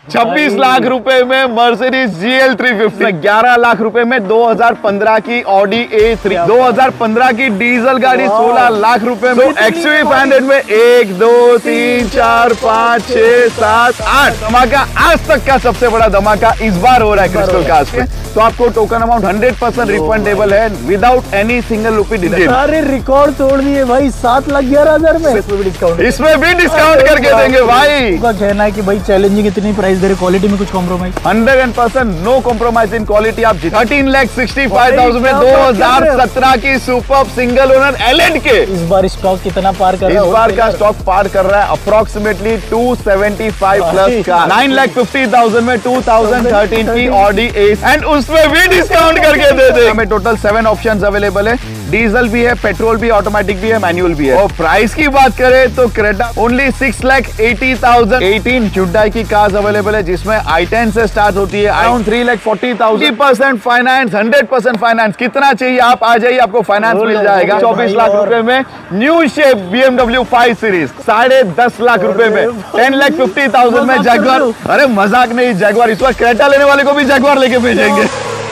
26 लाख रुपए में Mercedes GL 350, 11 lakh रुपए में 2015 की ऑडी A3, 2015 की डीजल गाड़ी 16 लाख रुपए में, XUV 500 में 1 2 3 4 5 6 7 8 धमाका, आज तक का सबसे बड़ा धमाका इस बार हो रहा है क्रिस्टल कार्स पे। तो आपको टोकन अमाउंट 100% रिफंडेबल है without any single rupee deduction. सारे रिकॉर्ड तोड़ दिए भाई, 7,11,000 में इसमें भी डिस्काउंट करके देंगे भाई। का कहना है कि भाई चैलेंजिंग इतनी प्राइस दे रहे, क्वालिटी में कुछ compromise? 100% no compromise in quality. आप 13,65,000 में 2017 की सुपर सिंगल ओनर एलएड के इस बार स्टॉक कितना पार कर रहा है? इस बार का स्टॉक पार कर रहा है अप्रोक्सीमेटली 275 प्लस का। 9,50,000 में 2013 की ऑडी एस एंड उसमें भी डिस्काउंट करके दे दे। हमें टोटल 7 ऑप्शंस अवेलेबल है, डीजल भी है, पेट्रोल भी, ऑटोमेटिक भी है, मैनुअल भी है। और प्राइस की बात करें तो क्रेटा ओनली 6,80,000। 18 Hyundai की कार्स अवेलेबल है जिसमें i10 से स्टार्ट होती है अराउंड 3,40,000। 50% फाइनेंस, 100% फाइनेंस, कितना चाहिए आप आ जाइए, आपको फाइनेंस मिल जाएगा। 24 लाख रुपए में new shape BMW 5 series, 10.5 lakh रुपए में 10,50,000 में जैगवार। अरे मजाक नहीं, जैगवार इस वक्त क्रेटा लेने वाले को भी जैगवार लेके भेजेंगे।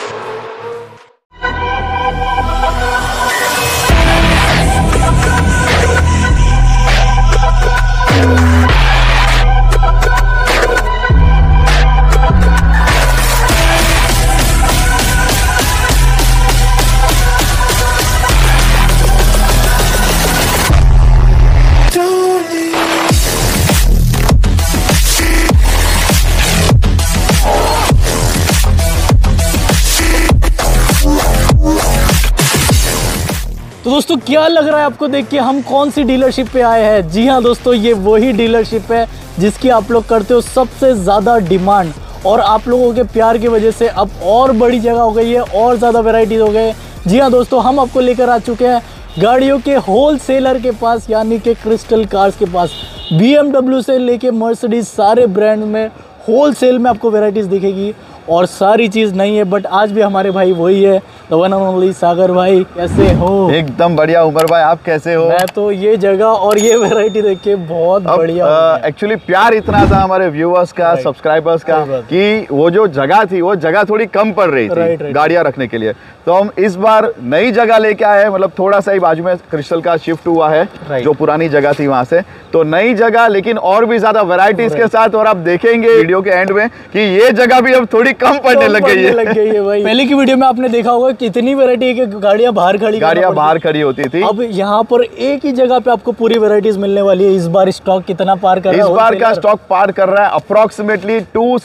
तो दोस्तों क्या लग रहा है आपको देख के हम कौन सी डीलरशिप पे आए हैं? जी हाँ दोस्तों, ये वही डीलरशिप है जिसकी आप लोग करते हो सबसे ज़्यादा डिमांड, और आप लोगों के प्यार की वजह से अब और बड़ी जगह हो गई है और ज़्यादा वेराइटीज़ हो गए। जी हाँ दोस्तों, हम आपको लेकर आ चुके हैं गाड़ियों के होलसेलर के पास, यानी कि क्रिस्टल कार्स के पास। BMW से लेके मर्सिडीज सारे ब्रांड में होलसेल में आपको वेराइटीज़ दिखेगी और सारी चीज़ नहीं है। बट आज भी हमारे भाई वही है, the one and only Sagar भाई। कैसे हो? एकदम बढ़िया। उमर भाई आप कैसे हो? मैं तो ये जगह और ये वैरायटी देख के बहुत बढ़िया। एक्चुअली प्यार इतना था हमारे व्यूअर्स का, सब्सक्राइबर्स का, कि वो जो जगह थी वो जगह थोड़ी कम पड़ रही थी गाड़ियां रखने के लिए। तो हम इस बार नई जगह लेके आए हैं, मतलब थोड़ा सा ही बाजू में क्रिस्टल का शिफ्ट हुआ है, जो पुरानी जगह थी वहां से। तो नई जगह लेकिन और भी ज्यादा वैरायटीज के साथ, और आप देखेंगे वीडियो के एंड में कि ये जगह भी अब थोड़ी कम पड़ने लग गई है भाई। पहले की वीडियो में आपने देखा होगा कितनी वैरायटी है, गाड़ियां बाहर खड़ी होती थी। अब यहाँ पर एक ही जगह पे आपको पूरी वैरायटीज मिलने वाली है। इस बार स्टॉक कितना पार कर रहा है? इस बार का स्टॉक पार कर रहा है अप्रोक्सीमेटली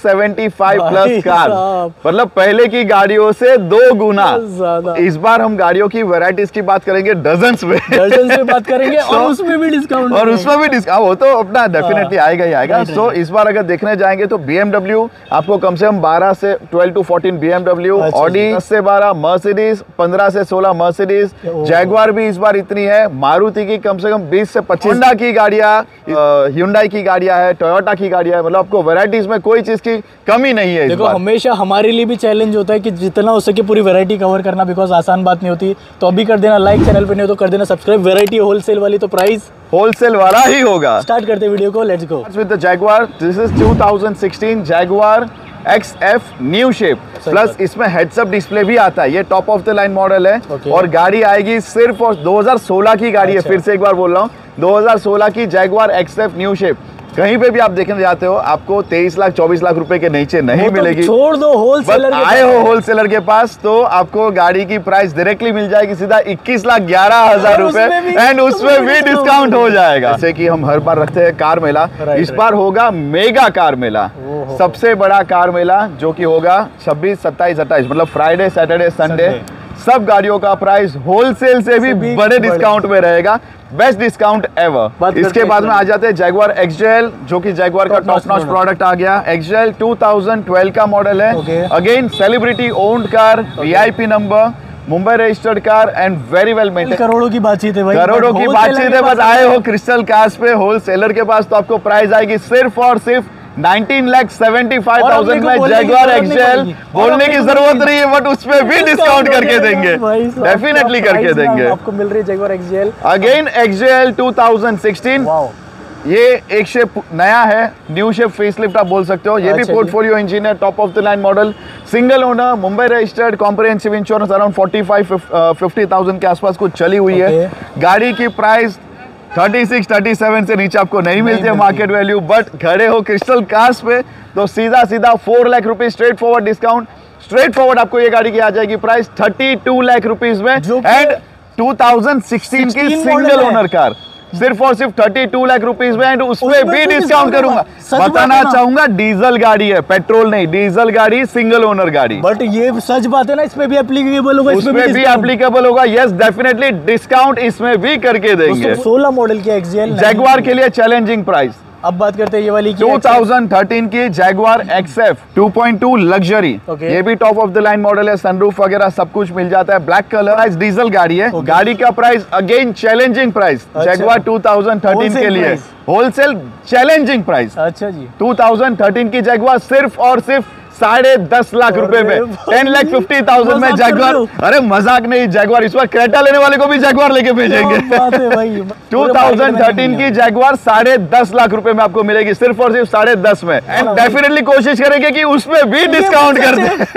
275 प्लस कार, मतलब पहले की गाड़ियों से 2 गुना ज्यादा। इस बार हम गाड़ियों की वैरायटीज की बात करेंगे, डजन्स में बात करेंगे और उसमें भी डिस्काउंट, वो तो अपना डेफिनेटली आएगा ही आएगा। सो इस बार अगर देखने जाएंगे तो BMW आपको कम से कम 12 से 12 to 14 BMW, ऑडी 10 से 12, मर्सिडीज 15 से 16 मर्सिडीज, जैगवार भी इस बार इतनी है, मारुति की कम से कम 20 से 25, होंडा की गाड़ियां, Hyundai की गाड़ियां है, टोयोटा की गाड़ियां है, मतलब आपको वैरायटीज में कोई चीज की कमी नहीं है। देखो हमेशा हमारे लिए भी चैलेंज होता है कि जितना हो सके पूरी वैरायटी कवर करना, बिकॉज आसान बात नहीं होती। तो अभी कर देना लाइक, चैनल पे नहीं हो तो कर देना सब्सक्राइब। वैरायटी होलसेल वाली तो प्राइस होलसेल वाला ही होगा। स्टार्ट करते वीडियो को, let's go with the Jaguar. This is 2016 Jaguar XF new shape, plus इसमें हेड्सअप डिस्प्ले भी आता है। ये top of the line model है और गाड़ी आएगी सिर्फ और 2016 की गाड़ी है। फिर से एक बार बोल रहा हूँ, 2016 की जैगवार XF न्यू शेप। कहीं पे भी आप देखने जाते हो आपको 23 लाख 24 लाख रुपए के नीचे नहीं मिलेगी। छोड़ दो होलसेलर, आए हो होलसेलर के पास तो आपको गाड़ी की प्राइस डायरेक्टली मिल जाएगी सीधा 21,11,000 रुपए, एंड उसमें भी डिस्काउंट हो जाएगा। जैसे कि हम हर बार रखते हैं कार मेला, इस बार होगा मेगा कार मेला, सबसे बड़ा कार मेला, जो कि होगा 26, 27, 28, मतलब फ्राइडे, सैटरडे, संडे। सब गाड़ियों का प्राइस होलसेल से भी बड़े डिस्काउंट में रहेगा, बेस्ट डिस्काउंट एवर। इसके बाद में आ जाते हैं जैगवार XJL, जो कि जैगवार का टॉप नॉच प्रोडक्ट आ गया। XJL 2012 का मॉडल है, again celebrity owned car, VIP number, Mumbai registered car and very well maintain. करोड़ों की बातचीत है भाई, करोड़ों की बातचीत है। बस आए हो क्रिस्टल कार्स पे होलसेलर के पास तो आपको प्राइस आएगी सिर्फ और सिर्फ 19,75,000 में जैगवार XJL। बोलने की जरूरत नहीं है, बट उसमें भी डिस्काउंट करके देंगे, डेफिनेटली करके देंगे। आपको मिल रही है जैगवार XJL। अगेन XJL 2016 ये एक शेप नया है, न्यू शेप फेसलिफ्ट आप बोल सकते हो। ये भी अच्छा पोर्टफोलियो इंजन है, top of the line model, single owner, Mumbai registered, comprehensive insurance, around 45-50,000 के आसपास कुछ चली हुई है। गाड़ी की प्राइस 36-37 से नीचे आपको नहीं मिलती है मार्केट वैल्यू, बट खड़े हो क्रिस्टल कार्स पे तो सीधा 4 lakh rupees straight forward discount, straight forward आपको ये गाड़ी की आ जाएगी प्राइस 32 लाख रुपीज में, एंड 2016 की सिंगल ओनर कार सिर्फ और सिर्फ 32 लाख रुपीज में, एंड उसमें भी डिस्काउंट करूंगा। बताना चाहूंगा डीजल गाड़ी है, पेट्रोल नहीं, डीजल गाड़ी, सिंगल ओनर गाड़ी। बट ये सच बात है ना, इसमें भी एप्लीकेबल होगा, इसमें भी एप्लीकेबल होगा। यस डेफिनेटली डिस्काउंट इसमें भी करके देंगे। 16 मॉडल की एक्सजेल जैगवार के लिए चैलेंजिंग प्राइस। अब बात करते हैं ये वाली की 2013 की जैगवार XF 2.2 लग्जरी, ये भी top of the line model है, सनरूफ वगैरह सब कुछ मिल जाता है। ब्लैक कलर, डीजल गाड़ी है। गाड़ी का price again challenging price, Jaguar 2013 के लिए होलसेल चैलेंजिंग प्राइस। अच्छा जी, 2013 की जैगवार सिर्फ और सिर्फ 10.5 लाख रुपए में, 10,50,000 में जैगवार। अरे मजाक नहीं, जैगवार इस बार क्रेटा लेने वाले को भी जैगवार लेके भेजेंगे। 2013 की जैगवार 10.5 लाख रुपए में आपको मिलेगी, सिर्फ और सिर्फ 10.5 में, एंड डेफिनेटली कोशिश करेंगे कि उसमें भी डिस्काउंट कर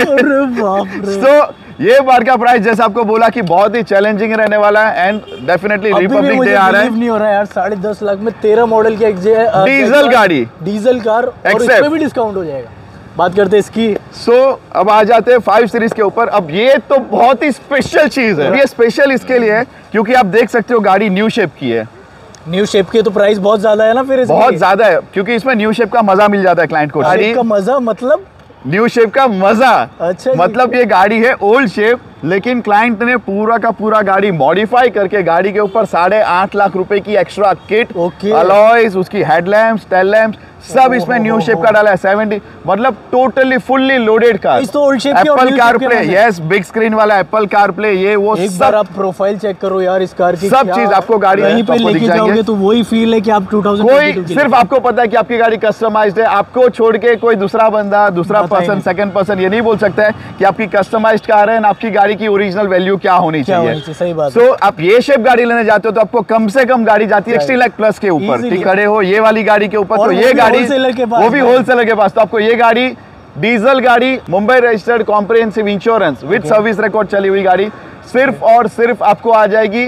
दे। तो ये बार का प्राइस जैसे आपको बोला कि बहुत ही चैलेंजिंग रहने वाला है, एंड डेफिनेटली रिपब्लिक डे आ रहा है। नहीं हो रहा है यार, 10.5 लाख में 13 मॉडल की डीजल गाड़ी, डीजल कार, और इसमें भी डिस्काउंट हो जाएगा। बात करते हैं इसकी। अब आ जाते हैं 5 सीरीज के ऊपर। अब ये तो बहुत ही स्पेशल चीज है। ये स्पेशल इसके लिए है क्योंकि आप देख सकते हो गाड़ी न्यू शेप की है। न्यू शेप की तो प्राइस बहुत ज्यादा है ना, फिर बहुत ज्यादा है क्योंकि इसमें न्यू शेप का मजा मिल जाता है क्लाइंट को। गाड़ी का मजा मतलब न्यू शेप का मजा, अच्छा मतलब ये गाड़ी है ओल्ड शेप, लेकिन क्लाइंट ने पूरा का पूरा गाड़ी मॉडिफाई करके गाड़ी के ऊपर 8.5 लाख रुपए की एक्स्ट्रा किट, अलॉयज, उसकी हेडलैम्प्स, टेल लैम्प्स, सब इसमें न्यू शेप का डाला है। 70 मतलब totally fully loaded car. Apple car play, yes, big screen वाला एप्पल कार प्ले, ये वो एक बार आप प्रोफाइल चेक करो यार इस कार की, सब चीज आपको गाड़ी यहीं पे लेके जाओगे तो वही फील है कि आप 2000 कोई सिर्फ आपको पता है कि आपकी गाड़ी कस्टमाइज्ड है। आपको छोड़ के कोई दूसरा बंदा, दूसरा पर्सन, सेकंड पर्सन ये नहीं बोल सकता है कि आपकी कस्टमाइज्ड कार है, आपकी गाड़ी की ओरिजिनल वैल्यू क्या होनी चाहिए। सही बात। सो आप ये शेप गाड़ी लेने जाते हो तो आपको कम से कम गाड़ी जाती है 60 लाख प्लस के ऊपर। ठीक खड़े हो ये वाली गाड़ी के ऊपर, तो ये गाड़ी वो भी होलसेलर के पास, तो आपको ये गाड़ी डीजल गाड़ी, Mumbai registered, comprehensive insurance with service record चली हुई गाड़ी सिर्फ और सिर्फ आपको आ जाएगी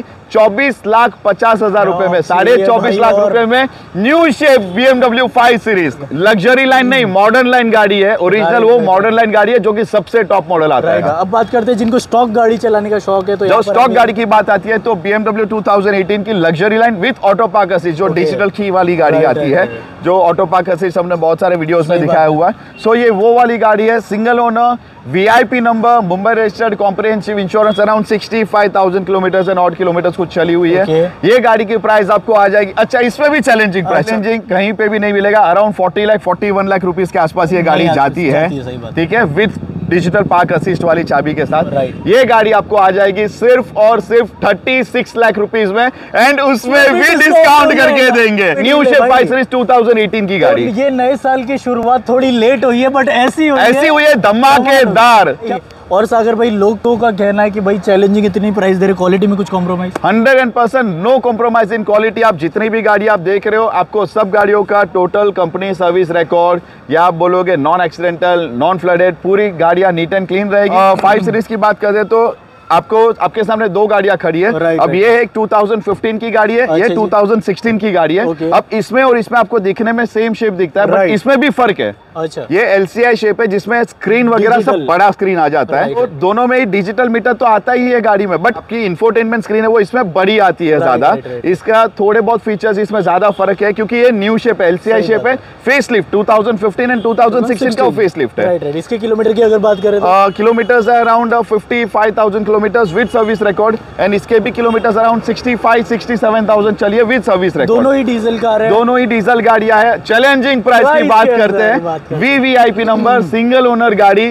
24,50,000 रुपए में, 24.5 लाख रुपए में new shape BMW 5 series. Luxury line नहीं, मॉडर्न लाइन गाड़ी है, ओरिजिनल वो मॉडर्न लाइन गाड़ी है जो कि सबसे टॉप मॉडल आता है। अब बात करते हैं जिनको स्टॉक गाड़ी चलाने का शौक है, तो जो स्टॉक गाड़ी की बात आती है तो BMW 2018 की luxury line with auto park assist, जो डिजिटल की वाली गाड़ी आती है, जो ऑटो पार्क असिस्ट हमने बहुत सारे वीडियोस में दिखाया हुआ है। सो ये वो वाली गाड़ी है, single owner, VIP number, Mumbai registered, comprehensive insurance, around 65,000 kilometre and odd kilometre कुछ चली हुई है। ये गाड़ी की प्राइस आपको आ जाएगी, अच्छा इसमें भी चैलेंजिंग प्राइस, चैलेंजिंग कहीं पे भी नहीं मिलेगा, अराउंड 41 लाख रुपीस के आसपास ये गाड़ी जाती है। ठीक है, विद डिजिटल पार्क असिस्ट वाली चाबी के साथ ये गाड़ी आपको आ जाएगी सिर्फ और सिर्फ 36 लाख रुपीस में, एंड उसमें भी डिस्काउंट करके देंगे। न्यू शेप 5 सीरीज 2018 की गाड़ी। ये नए साल की शुरुआत थोड़ी लेट हुई है, बट ऐसी हुई है धमाकेदार। और सागर भाई, लोगों का कहना है कि भाई चैलेंजिंग इतनी प्राइस दे रहे, क्वालिटी में कुछ compromise? 100% no compromise in quality. आप जितनी भी गाड़ी आप देख रहे हो, आपको सब गाड़ियों का टोटल कंपनी सर्विस रिकॉर्ड, या आप बोलोगे नॉन एक्सीडेंटल, नॉन फ्लडेड, पूरी गाड़ियां नीट एंड क्लीन रहेगी। 5 सीरीज की बात करें तो आपको आपके सामने दो गाड़ियां खड़ी है। अब ये एक 2015 की गाड़ी है, ये 2016 की गाड़ी है। अब इसमें और इसमें आपको दिखने में सेम शेप दिखता है, बट इसमें भी फर्क है। अच्छा, ये LCI शेप है जिसमें स्क्रीन वगैरह सब बड़ा स्क्रीन आ जाता है। तो दोनों में ही डिजिटल मीटर तो आता ही है गाड़ी में, बट आपकी इंफोटेनमेंट स्क्रीन है वो इसमें बड़ी आती है ज्यादा। इसका थोड़े बहुत फीचर्स इसमें ज्यादा फर्क है क्योंकि ये न्यू शेप है, LCI शेप है, फेसलिफ्ट 2015 एंड 2016 का फेसलिफ्ट है। इसके किलोमीटर की अगर बात करें तो किलोमीटर्स है around 55,000 kilometres with service record, and इसके भी किलोमीटर्स अराउंड 65-67,000 चलिए विद सर्विस रिकॉर्ड। दोनों ही डीजल कार है, दोनों ही डीजल गाड़ियां है। चैलेंजिंग प्राइस की बात करते हैं, VVIP नंबर, सिंगल ओनर गाड़ी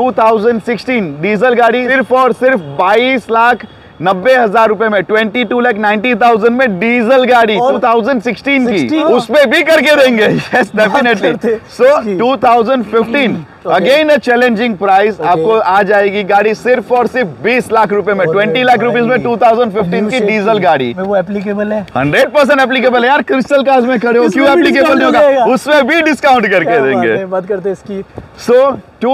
2016 डीजल गाड़ी सिर्फ और सिर्फ 22,90,000 रुपए में, 22,90,000 में डीजल गाड़ी 2016 की, उसमें भी करके देंगे। Yes definitely. So 2015 again a challenging price, आपको आ जाएगी गाड़ी सिर्फ और सिर्फ 20 लाख रुपए में, 20 लाख रुपीज में 2015 की डीजल गाड़ी। वो एप्लीकेबल है, 100% एप्लीकेबल है यार। क्रिस्टल कार्स में खड़े हो, क्यों एप्लीकेबल नहीं होगा? उसमें भी डिस्काउंट करके देंगे। बात करते हैं इसकी। So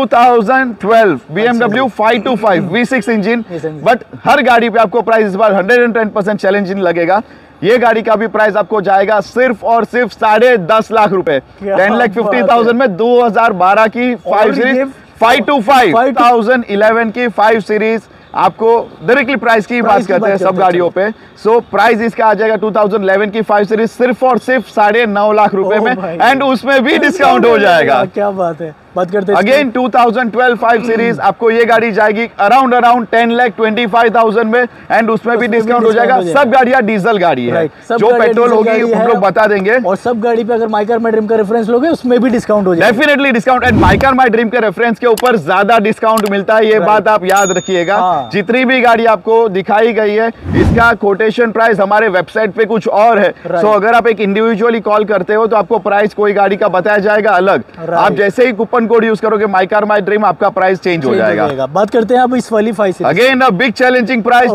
2012 BMW 525 V6 engine, but हर गाड़ी पे आपको प्राइस इस बार 110% चैलेंजिंग लगेगा। ये गाड़ी का भी प्राइस आपको जाएगा सिर्फ और सिर्फ 10.5 लाख रुपए, 10,50,000 में 2012 की 5 सीरीज 525, 2011 की 5 सीरीज। आपको डायरेक्टली प्राइस की बात करते हैं सब गाड़ियों पे। सो प्राइस इसका आ जाएगा 2011 की 5 सीरीज सिर्फ और सिर्फ 9.5 लाख रुपए में, एंड उसमें भी डिस्काउंट हो जाएगा। क्या बात है। बात करते हैं अगेन 2012 5 सीरीज, आपको ये गाड़ी जाएगी अराउंड 10,25,000 में, एंड उसमें भी डिस्काउंट हो जाएगा। सब गाड़ियां डीजल गाड़ी है, जो पेट्रोल होगी हम लोग बता देंगे। और सब गाड़ी पे अगर माई कार माई ड्रीम का रेफरेंस लोगे उसमें भी डिस्काउंट हो जाएगा, definitely discount. And my car my dream के रेफरेंस के ऊपर ज्यादा डिस्काउंट मिलता है, ये बात आप याद रखिएगा। जितनी भी गाड़ी आपको दिखाई गई है, इसका कोटेशन प्राइस हमारे वेबसाइट पे कुछ और है। सो अगर आप एक इंडिविजुअली कॉल करते हो तो आपको प्राइस कोई गाड़ी का बताया जाएगा अलग। आप जैसे ही कूपन कोड यूज करोगे माई कार माई ड्रीम, आपका प्राइस चेंज हो जाएगा। बात करते हैं अब इस वाली 5 series. Again a big challenging price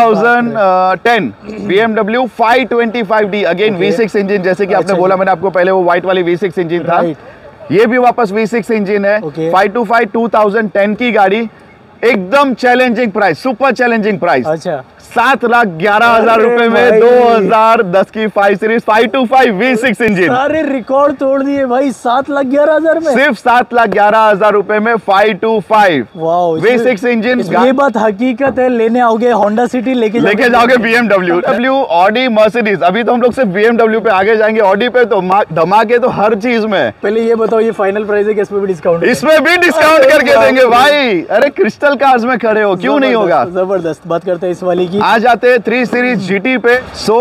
2010 BMW 525D, अगेन V6 इंजन। जैसे कि आपने बोला, मैंने आपको पहले वो व्हाइट वाली V6 इंजन था, ये भी वापस V6 इंजन है। 525 2010 की गाड़ी, एकदम challenging price, super challenging price. अच्छा, 7,11,000 रुपए में 2010 की 5 सीरीज 525 V6 इंजन। सारे रिकॉर्ड तोड़ दिए भाई, 7,11,000 में, सिर्फ 7,11,000 रुपए में 525 V6 इंजन। ये बात हकीकत है। लेने आओगे होंडा सिटी, लेके जाओगे BMW, ऑडी, मर्सिडीज। अभी तो हम लोग सिर्फ BMW पे, आगे जाएंगे ऑडी पे, तो धमाके तो हर चीज में। पहले ये बताओ, ये फाइनल प्राइस है कि इसमें भी डिस्काउंट? इसमें भी डिस्काउंट करके देंगे भाई। अरे क्रिस्टल कार्स में खड़े हो, क्यों नहीं होगा? जबरदस्त। बात करते हैं इस वाली की। आ जाते हैं 3 सीरीज GT पे।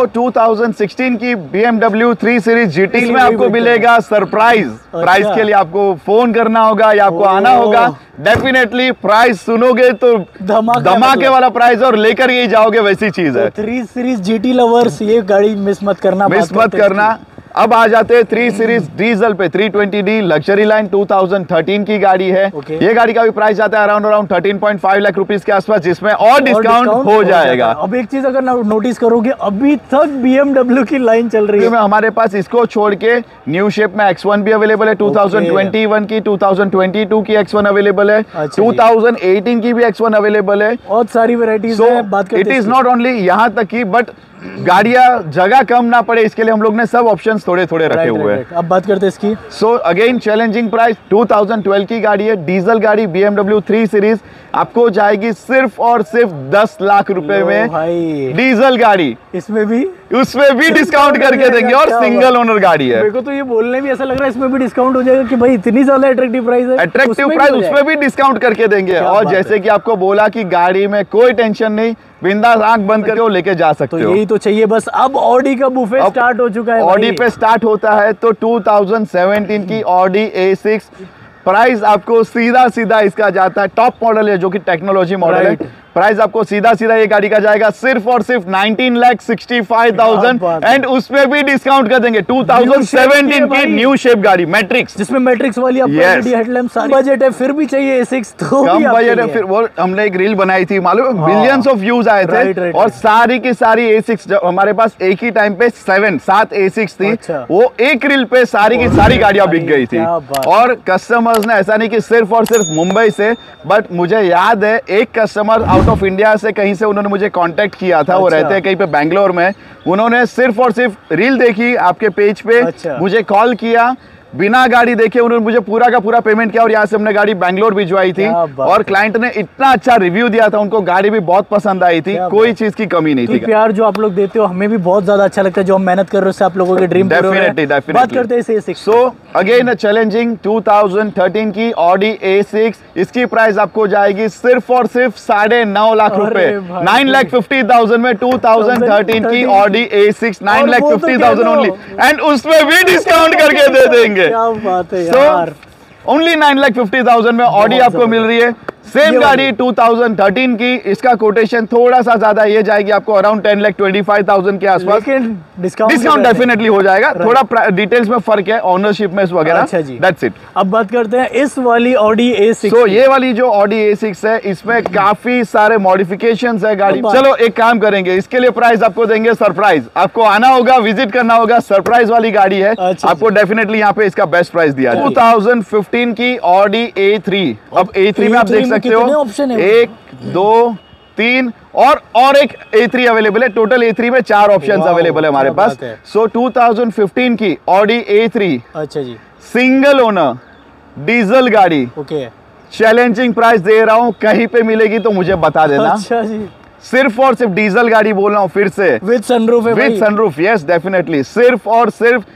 2016 की BMW 3 सीरीज GT में आपको मिलेगा सरप्राइज। प्राइस के लिए आपको फोन करना होगा या आपको आना होगा। डेफिनेटली प्राइस सुनोगे तो धमाके वाला प्राइस, और लेकर ही जाओगे, वैसी चीज है। 3 सीरीज GT लवर्स, ये गाड़ी मिस मत करना। अब आ जाते हैं 3 सीरीज डीजल पे। 320D लग्जरी लाइन 2013 की गाड़ी है। ये गाड़ी का भी प्राइस आता है अराउंड 13.5 लाख रुपीस के आसपास, जिसमें और डिस्काउंट हो जाएगा। अब एक चीज अगर नोटिस करोगे, अभी तक BMW की लाइन चल रही है। हमारे पास इसको छोड़ के न्यू शेप में X1 भी अवेलेबल है, 2021 की, 2022 की X1 अवेलेबल है, 2018 की भी X1 अवेलेबल है। बहुत सारी वेराइटीज है। बात करते हैं, इट इज नॉट ओनली यहाँ तक की, बट गाड़ियां जगह कम ना पड़े इसके लिए हम लोग ने सब ऑप्शंस थोड़े थोड़े रखे हुए हैं। अब बात करते हैं इसकी। सो अगेन चैलेंजिंग प्राइस, 2012 की गाड़ी है, डीजल गाड़ी BMW 3 सीरीज, आपको जाएगी सिर्फ और सिर्फ 10 लाख रुपए में डीजल गाड़ी। इसमें भी डिस्काउंट करके देंगे, और सिंगल ओनर गाड़ी है। मेरे को तो ये बोलने भी ऐसा लग रहा है इसमें भी डिस्काउंट हो जाएगा कि भाई इतनी ज्यादा अट्रैक्टिव प्राइस है। अट्रैक्टिव प्राइस, उसमें भी डिस्काउंट करके देंगे। और जैसे कि आपको बोला कि गाड़ी में कोई टेंशन नहीं, बिंदास आंख बंद करके वो लेके जा सकते हो। यही तो चाहिए बस। अब ऑडी का बुफे स्टार्ट हो चुका है। ऑडी पे स्टार्ट होता है तो 2017 की ऑडी A6 प्राइस आपको सीधा इसका जाता है, टॉप मॉडल है जो कि टेक्नोलॉजी मॉडल है। प्राइस आपको सीधा ये गाड़ी का जाएगा सिर्फ और सिर्फ 19,65,000, एंड उसमें भी डिस्काउंट कर देंगे। 2017 की न्यू शेप गाड़ी मैट्रिक्स, जिसमें मैट्रिक्स वाली आपको हेडलैम्प, सारी बजट है, फिर भी चाहिए A6 तो कम बजट है। फिर वो हमने एक रील बनाई थी, मालूम है, बिलियंस ऑफ व्यूज आए थे, और सारी की सारी A6 हमारे पास एक ही टाइम पे 7 A6 थी। वो एक रील पे सारी की सारी गाड़ियां बिक गई थी। और कस्टमर्स ने, ऐसा नहीं कि सिर्फ और सिर्फ मुंबई से, बट मुझे याद है एक कस्टमर आउट ऑफ इंडिया से कहीं से उन्होंने मुझे कांटेक्ट किया था। वो रहते हैं कहीं पे बैंगलोर में। उन्होंने सिर्फ और सिर्फ रील देखी आपके पेज पे, मुझे कॉल किया, बिना गाड़ी देखे उन्होंने मुझे पूरा का पूरा पेमेंट किया, और यहाँ से हमने गाड़ी बैंगलोर भिजवाई थी। और क्लाइंट ने इतना अच्छा रिव्यू दिया था, उनको गाड़ी भी बहुत पसंद आई थी, कोई चीज की कमी नहीं थी। प्यार जो आप लोग देते हो हमें भी बहुत ज्यादा अच्छा लगता है, जो हम मेहनत कर रहे हो उससे आप लोगों के ड्रीम डेफिनेटली। बात करते हैं A6। सो अगेन चैलेंजिंग 2013 की ऑडी A6, इसकी प्राइस आपको जाएगी सिर्फ और सिर्फ 9.5 लाख रुपए, 9,50,000 में 2013 की ऑडी A6, 9,50,000 ओनली, एंड उसमें भी डिस्काउंट करके दे देंगे। क्या बात है यार। ओनली 9,50,000 में ऑडी आपको मिल रही है। सेम गाड़ी 2013 की, इसका कोटेशन थोड़ा सा ज्यादा, ये जाएगी आपको अराउंड 10,25,000 के आसपास। लेकिन डिस्काउंट डेफिनेटली हो जाएगा, थोड़ा डिटेल्स में फर्क है, ओनरशिप में वगैरह। अच्छा जी, दैट्स इट। अब बात करते हैं इस वाली ऑडी A6। तो ये वाली जो ऑडी A6 है, इसमें काफी सारे मॉडिफिकेशंस है गाड़ी। चलो एक काम करेंगे, इसके लिए प्राइस आपको देंगे सरप्राइज। आपको आना होगा, विजिट करना होगा, सरप्राइज वाली गाड़ी है। अच्छा आपको डेफिनेटली यहाँ पे इसका बेस्ट प्राइस दिया है। 2015 की ऑडी A3। अब A3 में आप देख सकते हो ऑप्शन है, 1 2 3 और एक A3 अवेलेबल है। टोटल A3 में 4 ऑप्शन अवेलेबल है हमारे पास। सो 2015 की ऑडी A3, अच्छा जी, सिंगल ओनर डीजल गाड़ी। ओके, चैलेंजिंग प्राइस दे रहा हूं, कहीं पे मिलेगी तो मुझे बता देना। अच्छा जी, सिर्फ और सिर्फ डीजल गाड़ी बोल रहा हूं फिर से, विद सनरूफ है भाई। With sunroof, yes definitely. सिर्फ और सिर्फ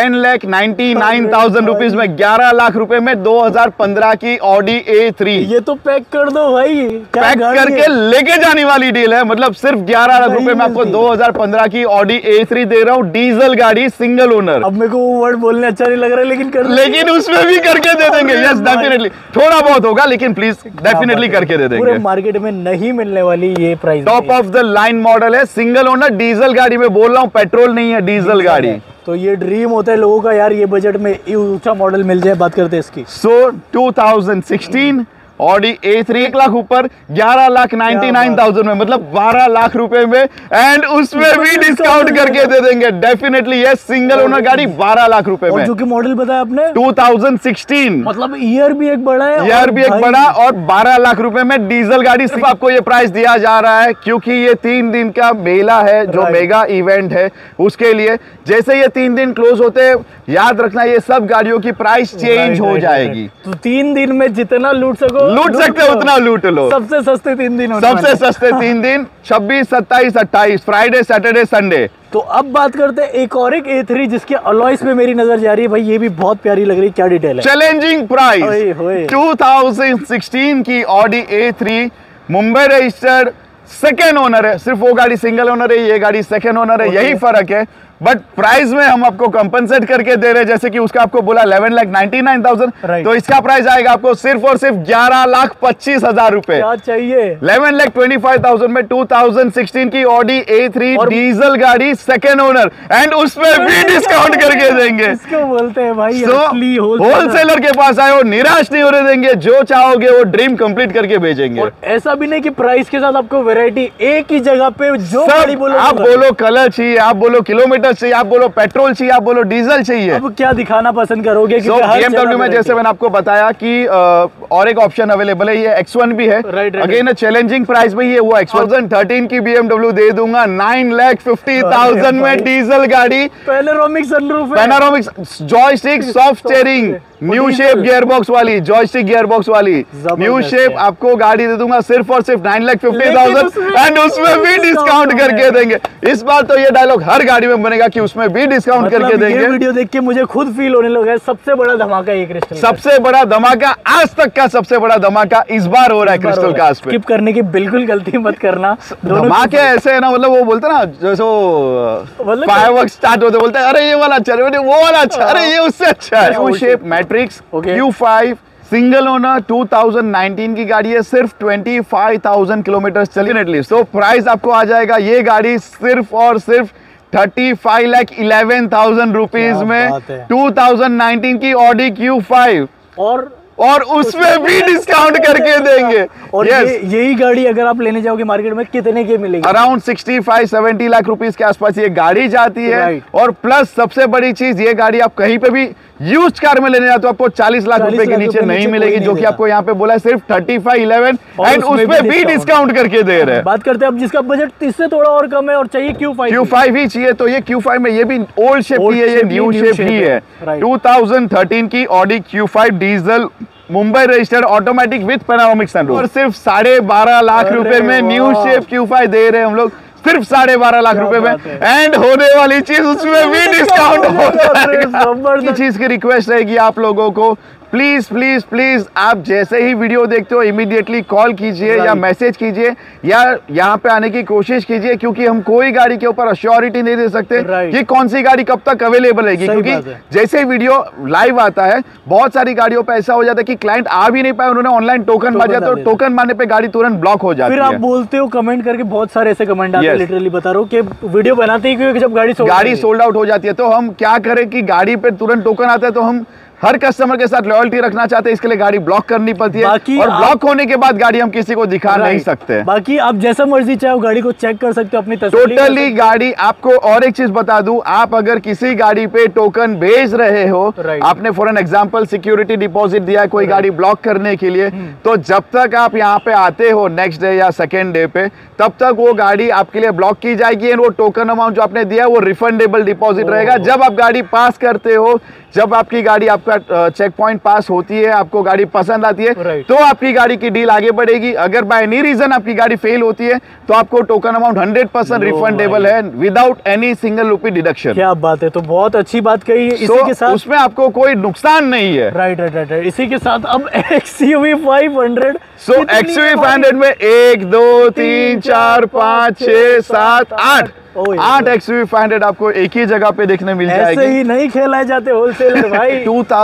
10,99,000 रुपीज में, 11 लाख रुपए में 2015 की ऑडी A3। ये तो पैक कर दो भाई, क्या पैक गाड़ी करके है? लेके जाने वाली डील है। मतलब सिर्फ 11 लाख रुपए में आपको 2015 की ऑडी A3 दे रहा हूं, डीजल गाड़ी, सिंगल ओनर। अब मेरे को वो वर्ड बोलने अच्छा नहीं लग रहा है, लेकिन कर दो। लेकिन उसमें भी करके दे देंगे, यस डेफिनेटली। थोड़ा बहुत होगा लेकिन प्लीज डेफिनेटली करके दे पूरे देंगे। मार्केट में नहीं मिलने वाली ये price, top of the line model है, सिंगल ओनर डीजल गाड़ी में बोल रहा हूँ, पेट्रोल नहीं है, डीजल गाड़ी। तो ये ड्रीम होता है लोगों का यार, ये बजट में ये ऊंचा मॉडल मिल जाए। बात करते हैं इसकी। सो 2016 ऑडी A3, 1 लाख ऊपर, 11,99,000 में, मतलब 12 लाख रुपए में, एंड उसमें भी डिस्काउंट करके दे देंगे डेफिनेटली। ये सिंगल ओनर गाड़ी 12 लाख रुपए में। जो कि मॉडल बताया आपने 2016, मतलब ईयर भी एक बड़ा है, ईयर भी एक बड़ा, और 12 लाख रुपए में डीजल गाड़ी। सिर्फ आपको ये प्राइस दिया जा रहा है क्योंकि ये 3 दिन का मेला है, जो मेगा इवेंट है, उसके लिए। जैसे ये 3 दिन क्लोज होते हैं, याद रखना ये सब गाड़ियों की प्राइस चेंज हो जाएगी। तो 3 दिन में जितना लूट सको, लूट सकते हो उतना लूट लो। सबसे सस्ते 3 दिन, सबसे सस्ते 3 दिन, 26, 27, 28, फ्राइडे, सैटरडे, संडे। तो अब बात करते हैं एक और, एक A3 जिसके अलॉयस पे मेरी नजर जा रही है भाई, ये भी बहुत प्यारी लग रही है। क्या डिटेल है? चैलेंजिंग प्राइस 2016 की Audi A3, Mumbai registered, second owner है। सिर्फ वो गाड़ी सिंगल ओनर है, ये गाड़ी सेकेंड ओनर है, यही फर्क है। बट प्राइस में हम आपको कंपनसेट करके दे रहे हैं। जैसे कि उसका आपको बोला 11,99,000, तो इसका प्राइस आएगा आपको सिर्फ और सिर्फ 11,25,000 रुपए। क्या चाहिए? 11,25,000 में 2016 की ऑडी A3 डीजल गाड़ी, सेकेंड ओनर, एंड उसमें भी डिस्काउंट करके देंगे। इसको बोलते हैं भाई होलसेलर के पास आए हो, निराश नहीं होने देंगे, जो चाहोगे वो ड्रीम कंप्लीट करके भेजेंगे। और ऐसा भी नहीं कि प्राइस के साथ आपको वैरायटी एक ही जगह पे, जो गाड़ी बोलो, आप बोलो कलर चाहिए, आप बोलो किलोमीटर चाहिए, आप बोलो पेट्रोल चाहिए, आप बोलो डीजल चाहिए। अब क्या दिखाना पसंद करोगे? BMW में जैसे मैंने आपको बताया कि और एक ऑप्शन अवेलेबल है, ये X1 भी है। अगेन चैलेंजिंग प्राइस में ये हुआ। 2013 की BMW दे दूंगा 9,50,000 में, डीजल गाड़ी, panoramic sunroof, panoramic joystick, soft steering, new shape gearbox वाली, जॉयस्टिक गियरबॉक्स वाली न्यू शेप आपको गाड़ी दे दूंगा सिर्फ और सिर्फ 9,50,000, एंड उसमें भी डिस्काउंट करके देंगे। इस बार तो ये डायलॉग हर गाड़ी में बनेगा कि उसमें भी डिस्काउंट करके देंगे। ये वीडियो देख के मुझे खुद फील होने लगा है, सबसे बड़ा धमाका ये क्रिस्टल, सबसे बड़ा धमाका, आज तक का सबसे बड़ा धमाका इस बार हो रहा है क्रिस्टल कार्स पे। स्किप करने की बिल्कुल गलती मत करना। धमाके ऐसे है ना, मतलब वो बोलते ना, जैसे फायरवर्क्स स्टार्ट होते बोलते हैं अरे ये वाला अच्छा है, वो वाला अच्छा, अरे ये उससे अच्छा है। New shape matrix Q5 single owner 2019 की गाड़ी है, सिर्फ 25,000 किलोमीटर चली एटलीस्ट। तो प्राइस आपको आ जाएगा ये गाड़ी सिर्फ और सिर्फ 35,11,000 रुपीज में, 2019 की ऑडी Q5, और उसमें भी डिस्काउंट करके देंगे। और यही गाड़ी अगर आप लेने जाओगे मार्केट में कितने की मिलेगी? अराउंड 65-70 लाख रुपीस के आसपास ये गाड़ी जाती है। और प्लस सबसे बड़ी चीज, ये गाड़ी आप कहीं पे भी यूज्ड कार में लेने जाते हो आपको 40 लाख रुपए के नीचे नहीं मिलेगी, जो कि आपको यहाँ पे बोला है सिर्फ 35,11, एंड उसमें भी डिस्काउंट करके दे रहे हैं। बात करते हैं अब जिसका बजट इससे थोड़ा और कम है और चाहिए Q5 ही चाहिए, तो ये Q5 में ये भी ओल्ड शेप की है, ये न्यू शेप ही है। 2013 की Audi Q5 diesel, Mumbai registered, automatic with panoramic sunroof, और सिर्फ 12.5 लाख रुपए में न्यू शेप Q5 दे रहे हैं हम लोग, सिर्फ 12.5 लाख रुपए में, एंड होने वाली चीज उसमें भी डिस्काउंट हो जाएगा। चीज की रिक्वेस्ट रहेगी आप लोगों को, प्लीज प्लीज प्लीज आप जैसे ही वीडियो देखते हो इमीडिएटली कॉल कीजिए या मैसेज कीजिए या यहाँ पे आने की कोशिश कीजिए, क्योंकि हम कोई गाड़ी के ऊपर अश्योरिटी नहीं दे सकते कि कौन सी गाड़ी कब तक अवेलेबल रहेगी, क्योंकि जैसे वीडियो लाइव आता है बहुत सारी गाड़ियों पे ऐसा हो जाता है कि क्लाइंट आ भी नहीं पाए, उन्होंने ऑनलाइन टोकन मार दिया तो टोकन मारने पे गाड़ी तुरंत ब्लॉक हो जाती है। फिर आप बोलते हो कमेंट करके, बहुत सारे ऐसे कमेंट आते हैं, लिटरली बता रहा हूँ कि वीडियो बनाते ही क्योंकि जब गाड़ी सोल्ड आउट हो जाती है तो हम क्या करें कि गाड़ी पे तुरंत टोकन आता है तो हम हर कस्टमर के साथ लॉयल्टी रखना चाहते हैं, इसके लिए गाड़ी ब्लॉक करनी पड़ती है और ब्लॉक होने के बाद गाड़ी हम किसी को दिखा नहीं सकते। बाकी आप जैसा मर्जी चाहे गाड़ी को चेक कर सकते हो अपनी तसल्ली टोटली गाड़ी। आपको और एक चीज बता दूं, आप अगर किसी गाड़ी पे टोकन भेज रहे हो, आपने for an example security deposit दिया है कोई गाड़ी ब्लॉक करने के लिए, तो जब तक आप यहाँ पे आते हो नेक्स्ट डे या सेकेंड डे पे, तब तक वो गाड़ी आपके लिए ब्लॉक की जाएगी और वो टोकन अमाउंट जो आपने दिया है वो रिफंडेबल डिपॉजिट रहेगा। जब आप गाड़ी पास करते हो, जब आपकी गाड़ी आपका चेक पॉइंट पास होती है, आपको गाड़ी पसंद आती है, तो आपकी गाड़ी की डील आगे बढ़ेगी। अगर बाय एनी रीजन आपकी गाड़ी फेल होती है तो आपको टोकन अमाउंट 100% रिफंडेबल है without any single rupee deduction. क्या बात है, तो बहुत अच्छी बात कही है। इसी के साथ उसमें आपको कोई नुकसान नहीं है। राइट। इसी के साथ अब XUV 500 XUV 500 में 1 2 3 4 5 6 7 8 XUV 500 आपको एक ही जगह पे देखने मिल जाएगी। ऐसे ही नहीं खेलाए जाते होलसेलर भाई।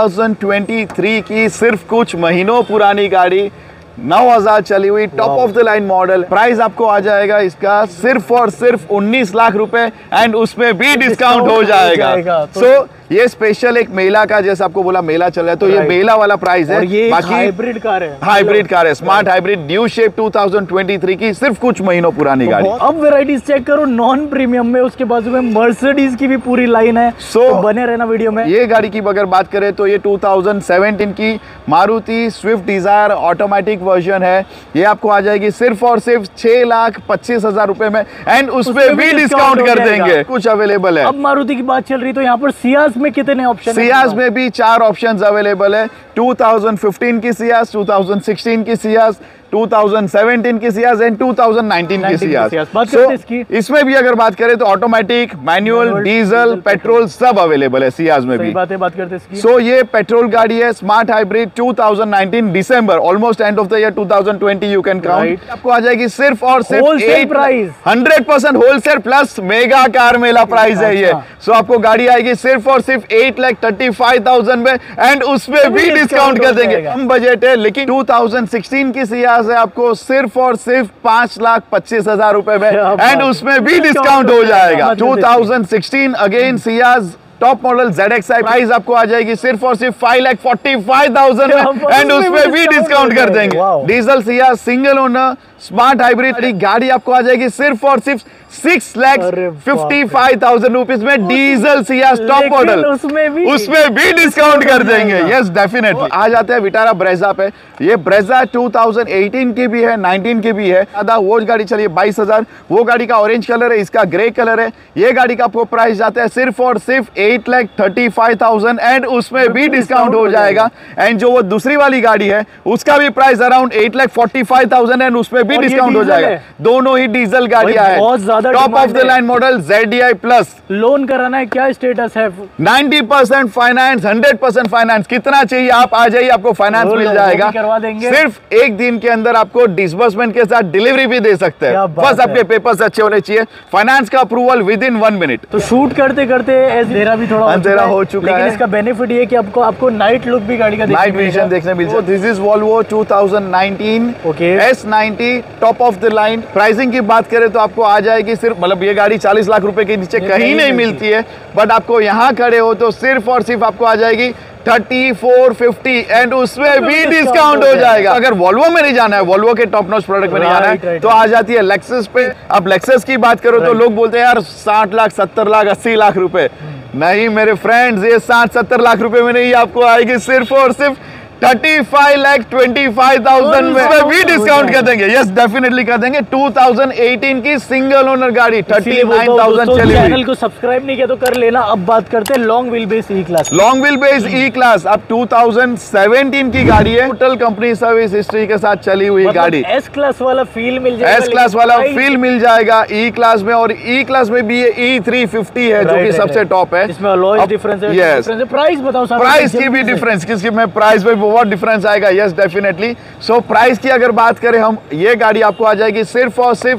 2023 की सिर्फ कुछ महीनों पुरानी गाड़ी, 9000 चली हुई, top of the line model. Price आपको आ जाएगा इसका सिर्फ और सिर्फ 19 लाख रुपए एंड उसमें भी डिस्काउंट हो जाएगा। सो ये स्पेशल एक मेला का, जैसे आपको बोला मेला चल रहा है, तो ये मेला वाला प्राइस है। ये बाकी हाइब्रिड कार है, स्मार्ट हाइब्रिड न्यू शेप 2023 की सिर्फ कुछ महीनों पुरानी गाड़ी। अब वेराइटीज चेक करो नॉन प्रीमियम में, उसके बाजू में मर्सिडीज की भी पूरी लाइन है। तो बने रहना वीडियो में। ये गाड़ी की अगर बात करें तो ये 2017 की Maruti Swift Dzire automatic version है। ये आपको आ जाएगी सिर्फ और सिर्फ 6,25,000 रुपए में एंड उसमें भी डिस्काउंट कर देंगे, कुछ अवेलेबल है। अब मारुति की बात चल रही तो यहाँ पर सियाज में कितने ऑप्शन? सियाज में भी 4 ऑप्शंस अवेलेबल है। 2015 की सियाज, 2016 की सियाज, 2017 की सियाज एंड 2019 की सियाज। इसमें भी अगर बात करें तो ऑटोमेटिक, मैनुअल, डीजल, पेट्रोल सब अवेलेबल है सियाज में भी। बात करते हैं सो ये पेट्रोल गाड़ी है, smart hybrid 2019 December, almost end of the year 2020 you can count. आपको आ जाएगी सिर्फ और सिर्फ 100% होलसेल प्लस मेगा कार मेला प्राइस है ये। सो आपको गाड़ी आएगी सिर्फ और सिर्फ 8,35,000 में एंड उसमें भी डिस्काउंट कर देंगे। कम बजट है लेकिन 2016 की सियाज है आपको सिर्फ और सिर्फ 5,25,000 रुपए में एंड उसमें भी डिस्काउंट हो जाएगा। 2016 again Ciaz top model ZXi, price आपको आ जाएगी सिर्फ और सिर्फ 5,45,000 में एंड उसमें भी डिस्काउंट कर देंगे। Diesel Ciaz single owner smart hybrid गाड़ी आपको आ जाएगी सिर्फ और सिर्फ 6,55,000 रुपीज में। डीजल सियाज टॉप मॉडल, उसमें भी डिस्काउंट कर देंगे। Yes definitely. आ जाते हैं विटारा ब्रेजा पे। ये ब्रेजा 2018 की भी है, 19 की भी है। आधा वो गाड़ी चलिए 22,000, वो गाड़ी का ऑरेंज कलर है, इसका ग्रे कलर है। ये गाड़ी का आपको प्राइस जाता है सिर्फ और सिर्फ 8,35,000 एंड उसमें भी डिस्काउंट हो जाएगा। एंड जो वो दूसरी वाली गाड़ी है उसका भी प्राइस अराउंड 8,45,000 एंड उसमें भी डिस्काउंट हो जाएगा। दोनों ही डीजल गाड़ियां हैं, top of the line model ZDI plus. Loan कराना है, क्या स्टेटस है? 90% फाइनेंस, 100% फाइनेंस। कितना चाहिए आप आ जाइए, आपको फाइनेंस मिल जाएगा। करवा देंगे। सिर्फ एक दिन के अंदर आपको डिसबर्समेंट के साथ डिलीवरी भी दे सकते हैं। बस आपके पेपर्स अच्छे होने चाहिए। फाइनेंस का अप्रूवल विद इन 1 मिनट। तो शूट करते करते अंधेरा भी थोड़ा हो चुका है। इसका बेनिफिट ये कि आपको नाइट लुक भी गाड़ी का नाइट विजन देखने मिल जाएगा। This is Volvo 2019 S90 top of the line. Pricing की बात करें तो आपको आ जाएगी सिर्फ, मतलब ये गाड़ी 40 लाख रुपए के नीचे कहीं नहीं मिलती है, बट आपको यहाँ खड़े हो तो सिर्फ और सिर्फ आपको आ जाएगी 3450 एंड उसमें भी डिस्काउंट हो जाएगा। अगर वॉल्वो में नहीं जाना है, वॉल्वो के टॉप नॉच प्रोडक्ट में नहीं जाना है, तो आ जाती है लेक्सस पे। अब लेक्सस की बात करो तो लोग बोलते हैं यार 60 लाख 70 लाख 80 लाख रुपए। नहीं मेरे फ्रेंड्स, ये 60-70 लाख रुपए में नहीं, आपको आएगी सिर्फ और सिर्फ 35,25,000 में भी डिस्काउंट कर देंगे। यस डेफिनेटली कर देंगे। 2018 की सिंगल ओनर गाड़ी 39,000 चली हुई। चैनल को सब्सक्राइब नहीं किया तो कर लेना। अब बात करते हैं long wheel base E class. Long wheel base E class अब 2017 की गाड़ी है। टोटल कंपनी सर्विस हिस्ट्री के साथ चली हुई गाड़ी। एस क्लास वाला फील मिल जाएगा। एस क्लास वाला फील मिल जाएगा ई क्लास में। और ई क्लास में भी ये E350 है जो कि सबसे टॉप है। इसमें अलॉय डिफरेंस है। यस प्राइस बताओ सर। प्राइस की भी डिफरेंस किसकी में प्राइस में बहुत डिफरेंस आएगा। Yes definitely. सो प्राइस की अगर बात करें हम, ये गाड़ी आपको आ जाएगी सिर्फ और सिर्फ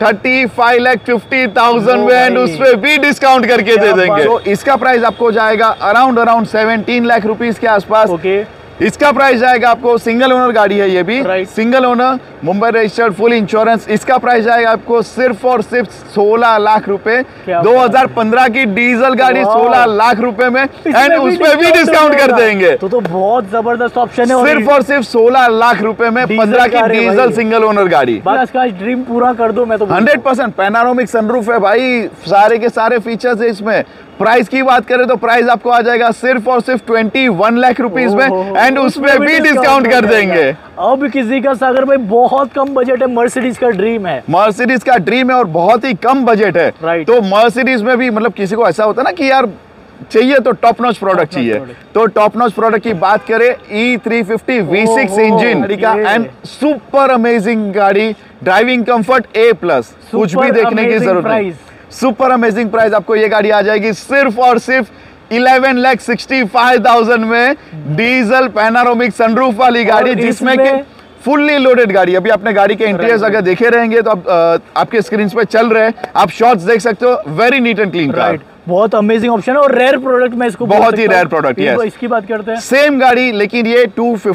35,50,000 में एंड उसमें भी डिस्काउंट करके दे देंगे। तो इसका प्राइस आपको जाएगा अराउंड 17 लाख रुपीस के आसपास। ओके। इसका प्राइस जाएगा आपको, सिंगल ओनर गाड़ी है ये भी, single owner Mumbai registered full insurance. इसका प्राइस जाएगा आपको सिर्फ और सिर्फ 16 लाख रुपए। 2015 की डीजल गाड़ी 16 लाख रुपए में एंड उसमें भी डिस्काउंट कर देंगे। तो बहुत जबरदस्त ऑप्शन है। सिर्फ और सिर्फ 16 लाख रुपए में 15 की डीजल सिंगल ओनर गाड़ी। बस का ड्रीम पूरा कर दो मैं तो। 100% पैनारोमिक सनरूफ है भाई, सारे के सारे फीचर्स है इसमें। प्राइस की बात करें तो प्राइस आपको आ जाएगा सिर्फ और सिर्फ 21 लाख रुपीस में एंड उसमें भी डिस्काउंट कर देंगे। अब किसी का सागर भाई बहुत कम बजट है, मर्सिडीज का ड्रीम है। मर्सिडीज का ड्रीम है और बहुत ही कम बजट है। तो मर्सिडीज में भी मतलब किसी को ऐसा होता है ना कि यार चाहिए तो टॉप नॉच प्रोडक्ट चाहिए। तो टॉप नॉच प्रोडक्ट की बात करें E350 V6 इंजन का एंड सुपर अमेजिंग गाड़ी, ड्राइविंग कंफर्ट A+, कुछ भी देखने की जरूरत नहीं। सुपर अमेजिंग प्राइस आपको ये गाड़ी आ जाएगी सिर्फ और सिर्फ 11,65,000 में। डीजल पैनारोमिक सनरूफ वाली गाड़ी जिसमें कि फुल्ली लोडेड गाड़ी। अभी आपने गाड़ी के इंटीरियर्स अगर देखे रहेंगे तो आपके स्क्रीन पे चल रहे हैं, आप शॉट्स देख सकते हो। Very neat and clean car. बहुत अमेजिंग ऑप्शन है और रेयर प्रोडक्ट में इसको बहुत ही रेयर प्रोडक्ट है। इसकी बात करते हैं। सेम गाड़ी लेकिन ये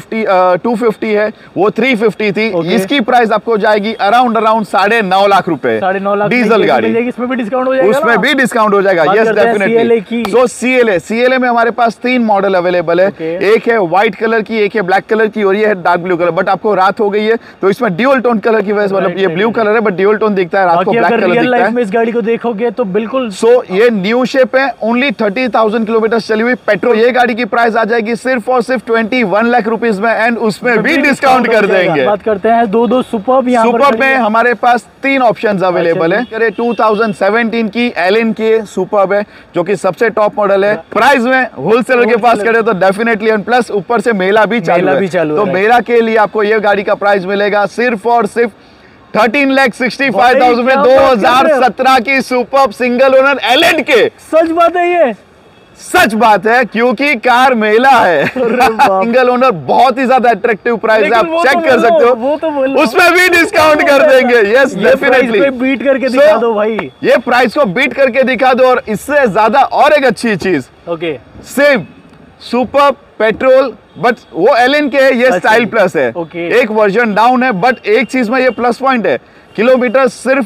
250 है, वो 350 थी। इसकी प्राइस आपको जाएगी अराउंड 9.5 लाख रुपए। 9.5 लाख डीजल गाड़ी। इसमें भी डिस्काउंट हो जाएगा। उसमें भी डिस्काउंट हो जाएगा। Yes definitely. सो CLA में हमारे पास 3 मॉडल अवेलेबल है। एक है व्हाइट कलर की, एक है ब्लैक कलर की और ये है डार्क ब्लू कलर। बट आपको रात हो गई है तो इसमें ड्यूअल टोन कलर की वजह से, मतलब ये ब्लू कलर है बट ड्यूअल टोन दिखता है, रात को ब्लैक कलर दिखता है। इस गाड़ी को देखोगे तो बिल्कुल। सो ये न्यू शेप है, ओनली 30,000 किलोमीटर चली हुई पेट्रोल। ये गाड़ी की प्राइस आ जाएगी सिर्फ और सिर्फ 21 लाख रुपीस में एंड उसमें भी डिस्काउंट कर देंगे। बात करते हैं दो सुपर्ब। सुपर्ब में हमारे पास 3 ऑप्शंस अवेलेबल है। 2017 की एलिन की सुपर्ब है जो कि सबसे टॉप मॉडल है। प्राइस में होलसेलर के पास करें तो डेफिनेटली एंड प्लस ऊपर से मेला भी चालू है। तो मेला के लिए आपको ये गाड़ी का प्राइस मिलेगा सिर्फ और सिर्फ 13,65,000 में। 2017 की सुपर्ब सिंगल ओनर एलिन के। सच बात है ये, सच बात है क्योंकि कार मेला है। सिंगल ओनर बहुत ही ज्यादा अट्रैक्टिव प्राइस है, आप चेक कर सकते हो। वो तो उसमें भी डिस्काउंट कर देंगे। Yes definitely. बीट करके दिखा दो भाई। ये प्राइस को बीट करके दिखा दो। और इससे ज्यादा और एक अच्छी चीज, okay, same superb petrol but वो एलिन के है, ये स्टाइल प्लस है। एक वर्जन डाउन है बट एक चीज में ये प्लस पॉइंट है, किलोमीटर सिर्फ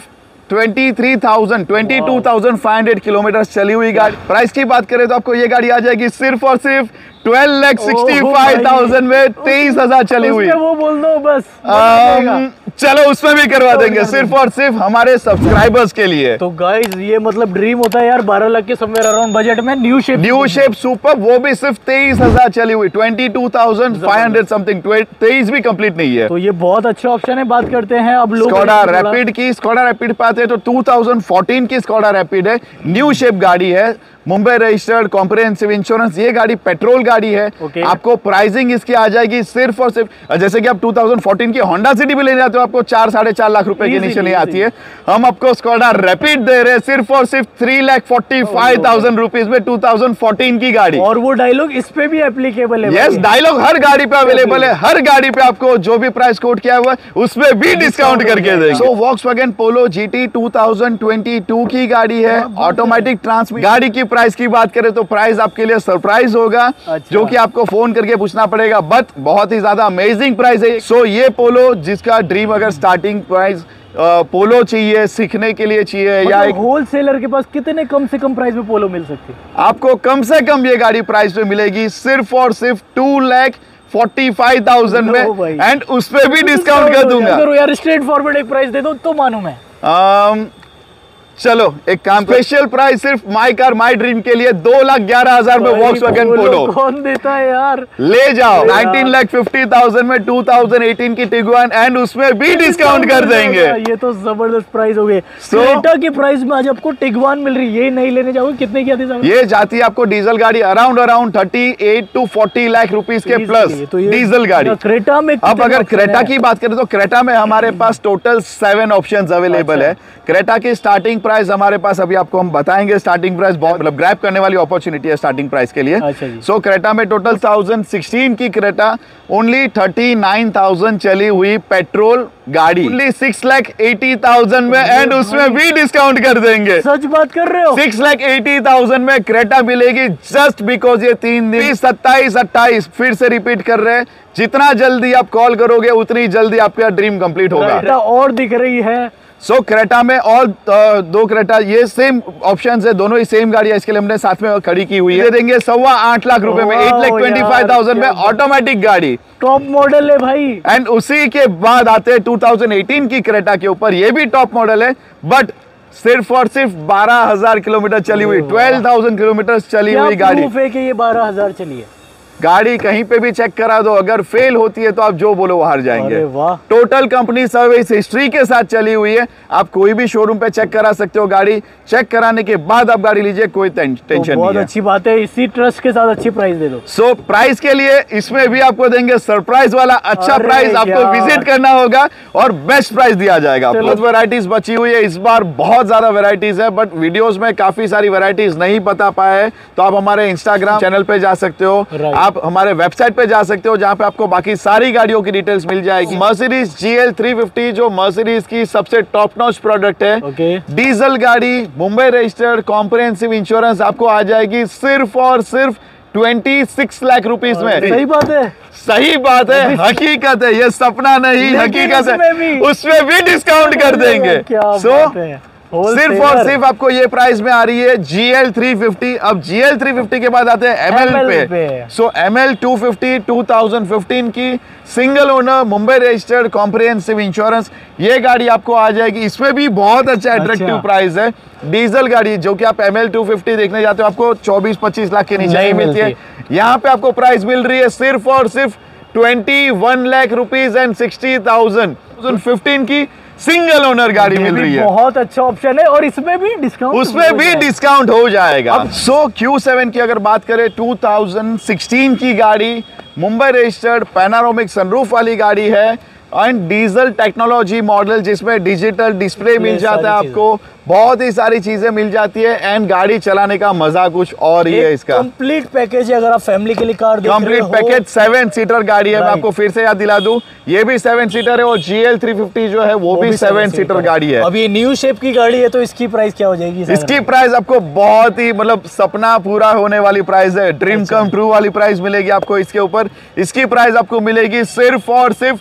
22,500 किलोमीटर चली हुई गाड़ी। प्राइस की बात करें तो आपको ये गाड़ी आ जाएगी सिर्फ और सिर्फ 12,65,000 में। 23,000 चली हुई। वो बोल दो बस। चलो उसमें भी करवा देंगे सिर्फ और सिर्फ हमारे सब्सक्राइबर्स के लिए। तो गाइस ये मतलब ड्रीम होता है यार, 12 लाख के समवेयर अराउंड बजट में न्यू शेप सुपर, वो भी सिर्फ 23,000 चली हुई। 22,500 समथिंग, 23 भी कंप्लीट नहीं है। तो ये बहुत अच्छा ऑप्शन है। बात करते हैं अब लोग स्कोडा रैपिड की। स्कोडा रैपिड पे आते हैं तो 2014 की स्कोडा रैपिड है, न्यू शेप गाड़ी है, मुंबई रजिस्टर्ड, कॉम्प्रिहेंसिव इंश्योरेंस। ये गाड़ी पेट्रोल गाड़ी है। आपको प्राइसिंग इसकी आ जाएगी सिर्फ और सिर्फ, जैसे कि आप 2014 की होंडा सिटी भी लेने जाते हो आपको 4-4.5 लाख रुपए के नीचे नहीं आती है। हम आपको स्कोडा रैपिड दे रहे हैं सिर्फ और सिर्फ 3,45,000 रुपीज में 2014 की गाड़ी। और वो डायलॉग इस पे भी एप्लीकेबल है। यस, डायलॉग हर गाड़ी पे अवेलेबल है। हर गाड़ी पे आपको जो भी प्राइस कोट किया हुआ है उसमें भी डिस्काउंट करके देंगे। सो वॉक्सवैगन पोलो GT 2022 की गाड़ी है, ऑटोमेटिक ट्रांसमिशन। गाड़ी की प्राइस की बात करें तो प्राइस आपके लिए सरप्राइज होगा। जो कि आपको फोन करके पूछना पड़ेगा बट बहुत ही ज्यादा अमेजिंग प्राइस है। सो ये पोलो जिसका ड्रीम अगर स्टार्टिंग प्राइस पोलो चाहिए, सीखने के लिए चाहिए या एक होलसेलर के पास कितने कम से कम प्राइस में पोलो मिल सकती है? आपको कम से कम ये गाड़ी प्राइस में मिलेगी सिर्फ और सिर्फ 2,45,000 में एंड उसपे भी डिस्काउंट कर दूंगा। यार स्ट्रेट फॉरवर्ड एक प्राइस दे दो तो मानूं मैं। चलो एक काम, स्पेशल प्राइस सिर्फ माई कार माई ड्रीम के लिए 2,11,000 में वॉक्सवैगन पोलो कौन देता है यार, ले जाओ। 19,50,000 में 2018 की टिगुआन एंड उसमें भी डिस्काउंट कर देंगे। ये तो जबरदस्त प्राइस हो गए। क्रेटा की प्राइस में आज आपको टिगुआन मिल रही है, ये नहीं लेने जाओगे कितने की आती है? ये जाती है आपको डीजल गाड़ी अराउंड 38 to 40 लाख रुपीस के प्लस डीजल गाड़ी। क्रेटा में अब अगर क्रेटा की बात करें तो क्रेटा में हमारे पास टोटल 7 ऑप्शंस अवेलेबल है। क्रेटा की स्टार्टिंग प्राइस हमारे पास अभी आपको हम बताएंगे। स्टार्टिंग प्राइस बहुत मतलब ग्रैब करने वाली अपॉर्चुनिटी है स्टार्टिंग प्राइस के लिए। सो क्रेटा में टोटल 2016 की क्रेटा ओनली 39,000 चली हुई पेट्रोल गाड़ी, ओनली 6,80,000 में एंड उसमें भी डिस्काउंट कर देंगे। सच बात कर रहे हो? 6,80,000 में क्रेटा मिलेगी जस्ट बिकॉज ये 3 दिन 27-28 फिर से रिपीट कर रहे हैं। जितना जल्दी आप कॉल करोगे उतनी जल्दी आपका ड्रीम कंप्लीट होगा। और दिख रही है सो क्रेटा में और 2 क्रेटा, ये सेम ऑप्शन है, दोनों ही सेम गाड़ी है, इसके लिए हमने साथ में खड़ी की हुई है। दे देंगे 8.25 लाख रुपए में 8,25,000 में ऑटोमेटिक गाड़ी, टॉप मॉडल है भाई। एंड उसी के बाद आते हैं 2018 की क्रेटा के ऊपर, ये भी टॉप मॉडल है बट सिर्फ और सिर्फ 12,000 किलोमीटर चली हुई, 12,000 किलोमीटर चली हुई गाड़ी। प्रूफ है कि ये 12,000 चली है गाड़ी, कहीं पे भी चेक करा दो, अगर फेल होती है तो आप जो बोलो वो हार जाएंगे। अरे वाह। टोटल कंपनी सर्विस हिस्ट्री के साथ चली हुई है। आप कोई भी शोरूम पे चेक करा सकते हो गाड़ी, चेक कराने के बाद आप गाड़ी लीजिए, कोई टेंशन नहीं है। बहुत अच्छी बात है, इसी ट्रस्ट के साथ अच्छी प्राइस दे दो। सो प्राइस के लिए इसमें भी आपको देंगे सरप्राइज वाला अच्छा प्राइस, आपको विजिट करना होगा और बेस्ट प्राइस दिया जाएगा। बहुत वेराइटीज बची हुई है इस बार, बहुत ज्यादा वेराइटीज है बट वीडियोस में काफी सारी वेराइटीज नहीं बता पाए हैं, तो आप हमारे इंस्टाग्राम चैनल पे जा सकते हो, आप हमारे वेबसाइट पे जा सकते हो जहां पे आपको बाकी सारी गाड़ियों की डिटेल्स मिल जाएगी। मर्सिडीज GL 350 जो मर्सिडीज की सबसे टॉप नॉच प्रोडक्ट है, डीजल गाड़ी, मुंबई रजिस्टर्ड, कॉम्प्रिहेंसिव इंश्योरेंस आपको आ जाएगी सिर्फ और सिर्फ 26 लाख रुपीस में। सही बात है, सही बात है, हकीकत है, ये सपना नहीं हकीकत है, उसमें भी डिस्काउंट कर देंगे। सिर्फ और सिर्फ आपको ये प्राइस में आ रही है GL 350। अब GL 350 के बाद आते हैं ML पे। सो ML 250 2015 की single owner, Mumbai registered, comprehensive insurance, ये गाड़ी आपको आ जाएगी। इसमें भी बहुत अच्छा अट्रैक्टिव प्राइस है। डीजल गाड़ी जो कि आप ML 250 देखने जाते हो आपको 24-25 लाख के नीचे नहीं मिलती है, यहाँ पे आपको प्राइस मिल रही है सिर्फ और सिर्फ 21 लाख रुपीज एंड 60,000। 2015 की सिंगल ओनर गाड़ी मिल रही है, बहुत अच्छा ऑप्शन है और इसमें भी डिस्काउंट, उसमें भी डिस्काउंट हो जाएगा। अब Q7 की अगर बात करें, 2016 की गाड़ी, मुंबई रजिस्टर्ड, पैनारोमिक सनरूफ वाली गाड़ी है एंड डीजल टेक्नोलॉजी मॉडल जिसमें डिजिटल डिस्प्ले मिल जाता है आपको, बहुत ही सारी चीजें मिल जाती है एंड गाड़ी चलाने का मजा कुछ और ही है। इसका कंप्लीट पैकेज है, अगर आप फैमिली के लिए कार देख रहे हो, कंप्लीट पैकेज 7 सीटर गाड़ी है। मैं आपको फिर से याद दिला दूं, ये भी 7 सीटर है और GL 350 जो है वो भी 7 सीटर गाड़ी है। अब ये न्यू शेप की गाड़ी है तो इसकी प्राइस क्या हो जाएगी? इसकी प्राइस आपको बहुत ही मतलब सपना पूरा होने वाली प्राइस है, ड्रीम कम ट्रू वाली प्राइस मिलेगी आपको इसके ऊपर। इसकी प्राइस आपको मिलेगी सिर्फ और सिर्फ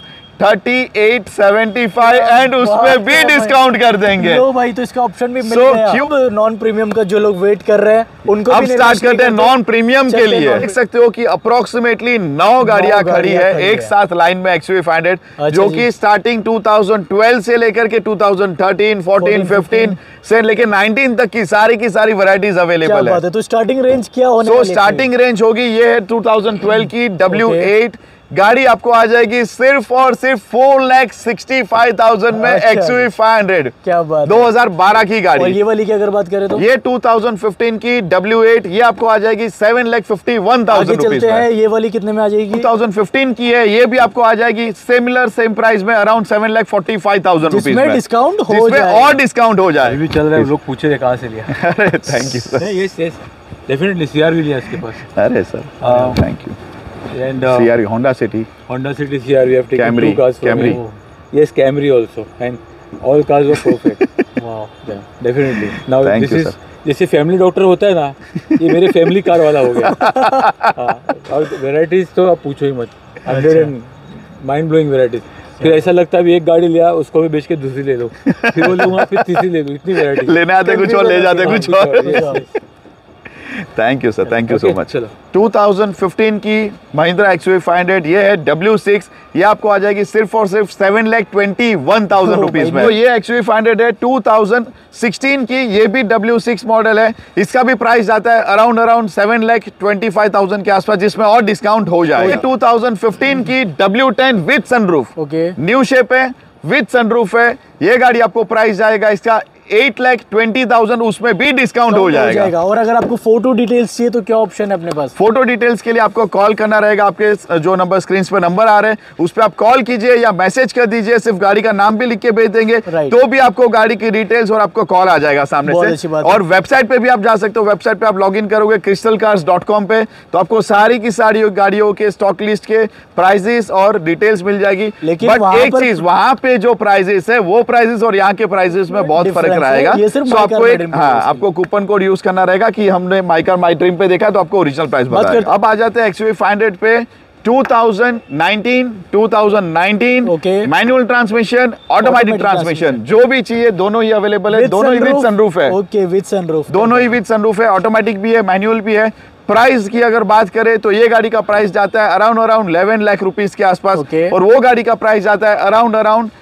3875 एंड उसमें भी डिस्काउंट कर देंगे। लो भाई, तो इसका ऑप्शन भी मिल गया। नॉन प्रीमियम का जो लोग वेट कर रहे हैं उनको अब स्टार्ट करते हैं नॉन प्रीमियम के लिए। देख सकते हो कि अप्रोक्सीमेटली 9 गाड़ियां खड़ी है एक साथ लाइन में XUV500, जो कि स्टार्टिंग 2012 से लेकर के 2013, 14, 15 से लेकर 19 तक की सारी वैरायटीज अवेलेबल है। तो स्टार्टिंग रेंज क्या होने वाली है? स्टार्टिंग रेंज होगी ये है 2012 की W8 गाड़ी आपको आ जाएगी सिर्फ और सिर्फ 4,65,000 में XUV500। क्या बात, 2012 की गाड़ी। और ये वाली की अगर बात करें तो ये 2015 की W8 ये आपको आ जाएगी 7,51,000 रुपीज में। ये वाली कितने में आ जाएगी? 2015 की है, ये भी आपको आ जाएगी सिमिलर सेम प्राइस में अराउंड 7,45,000 रुपीज में। डिस्काउंट हो जाए और डिस्काउंट हो जाए। भी चल रहा है, लोग पूछे थे कहाँ से लिया। अरे थैंक यू सर। ये डेफिनेटली CR भी लिया इसके पास। अरे sir thank you. And CR, Honda City, CR, we have taken Camry, 2 cars from Camry. Yes, Camry also, and all cars were perfect. Wow, yeah, definitely. Now Thank this you, is sir. जैसे family doctor होता है ना, ये मेरे family car वाला हो गया। और वेराइटीज तो आप पूछो ही मत, 100 एंड माइंड ब्लोइंग वेराइटीज। फिर ऐसा लगता है अभी एक गाड़ी लिया उसको भी बेच के दूसरी ले लो, फिर वो लूंगा फिर तीसरी ले लो, इतनी वेराइटी। लेने आते कुछ और ले जाते कुछ और। Thank you sir, thank you so Okay, much. चलो। 2015 की महिंद्रा XUV500, ये है W6, ये आपको आ जाएगी सिर्फ और सिर्फ 7,21,000 रुपीज में। तो ये XUV500 है 2016 की, ये भी W6 मॉडल है, इसका भी प्राइस जाता है अराउंड 7,25,000 के आसपास, जिसमें और डिस्काउंट हो जाएगा। 2015 की W10 with sunroof, okay, new shape है, विद सनरूफ है, ये गाड़ी आपको प्राइस जाएगा इसका 8,20,000, उसमें भी डिस्काउंट हो जाएगा। और अगर आपको फोटो डिटेल्स चाहिए तो क्या ऑप्शन है अपने पास? फोटो डिटेल्स के लिए आपको कॉल करना रहेगा, आपके जो नंबर स्क्रीन पे नंबर आ रहे हैं उस पर आप कॉल कीजिए या मैसेज कर दीजिए, सिर्फ गाड़ी का नाम भी लिख के भेज देंगे, तो भी आपको गाड़ी की डिटेल्स और आपको कॉल आ जाएगा सामने से। और वेबसाइट पे भी आप जा सकते हो, वेबसाइट पे आप लॉग इन करोगे crystalcars.com पे, तो आपको सारी की सारी गाड़ियों के स्टॉक लिस्ट के प्राइजेस और डिटेल्स मिल जाएगी। लेकिन बट एक चीज, वहां पे जो प्राइजेस है वो प्राइजेस और यहाँ के प्राइजेस में बहुत फर्क रहेगा। आपको एक आपको कूपन कोड यूज करना रहेगा कि हमने माई कार माई ड्रीम पे देखा तो आपको ओरिजिनल प्राइस बताएगा। अब आ जाते हैं XUV500 पे। 2019 मैनुअल ट्रांसमिशन, ऑटोमेटिक ट्रांसमिशन, जो भी चाहिए दोनों ही अवेलेबल है, दोनों ही विद सनरूफ है। ओके, विद सनरूफ, दोनों ही विद सनरूफ है, ऑटोमेटिक भी है, मैनुअल भी है। प्राइस की अगर बात करें तो ये गाड़ी का प्राइस जाता है अराउंड 11 लाख रुपीस के आसपास, और वो गाड़ी का प्राइस जाता है अराउंड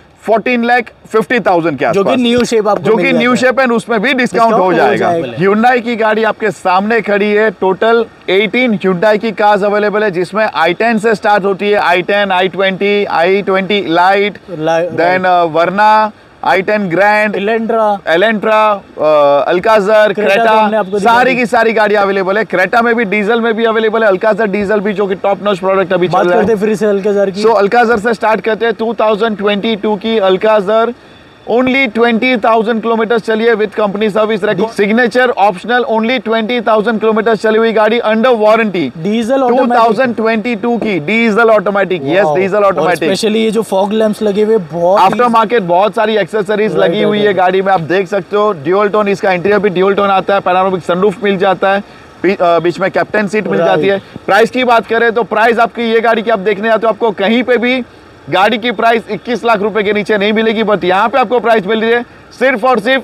14,50,000 के आसपास, जो कि न्यू शेप आपको जो कि न्यू शेप है, उसमें भी डिस्काउंट हो जाएगा। Hyundai की गाड़ी आपके सामने खड़ी है, टोटल 18 Hyundai की कार्स अवेलेबल है, जिसमें i10 से स्टार्ट होती है, i10, i20, i20 light, then Verna, i10 Grand, Elantra, Alcazar, Creta, सारी की सारी गाड़ी अवेलेबल है। क्रेटा में भी, डीजल में भी अवेलेबल है, अल्काज़र डीजल भी, जो कि टॉप नॉच प्रोडक्ट अभी चल रहा है। फिर से अल्काज़र की, सो अल्काज़र से स्टार्ट करते हैं। 2022 की अल्काज़र ओनली 20,000 किलोमीटर चली है with company service record, signature optional, only 20,000 kilometre चली हुई गाड़ी अंडर वारंटी, डीजल 2022 की diesel automatic. Yes, diesel automatic. Specially ये जो फॉग लैंप्स लगे हुए, बहुत आफ्टर मार्केट बहुत सारी एक्सेसरीज लगी हुई है गाड़ी में, आप देख सकते हो। ड्यूल टोन, इसका इंटीरियर भी ड्यूल टोन आता है, पैनोरामिक सनरूफ मिल जाता है, बीच में कैप्टन सीट मिल जाती है। प्राइस की बात करें तो प्राइस आपकी ये गाड़ी की आप देखने आते हो, आपको कहीं पे भी गाड़ी की प्राइस 21 लाख रुपए के नीचे नहीं मिलेगी, बट यहाँ पे आपको प्राइस मिल रही है सिर्फ और सिर्फ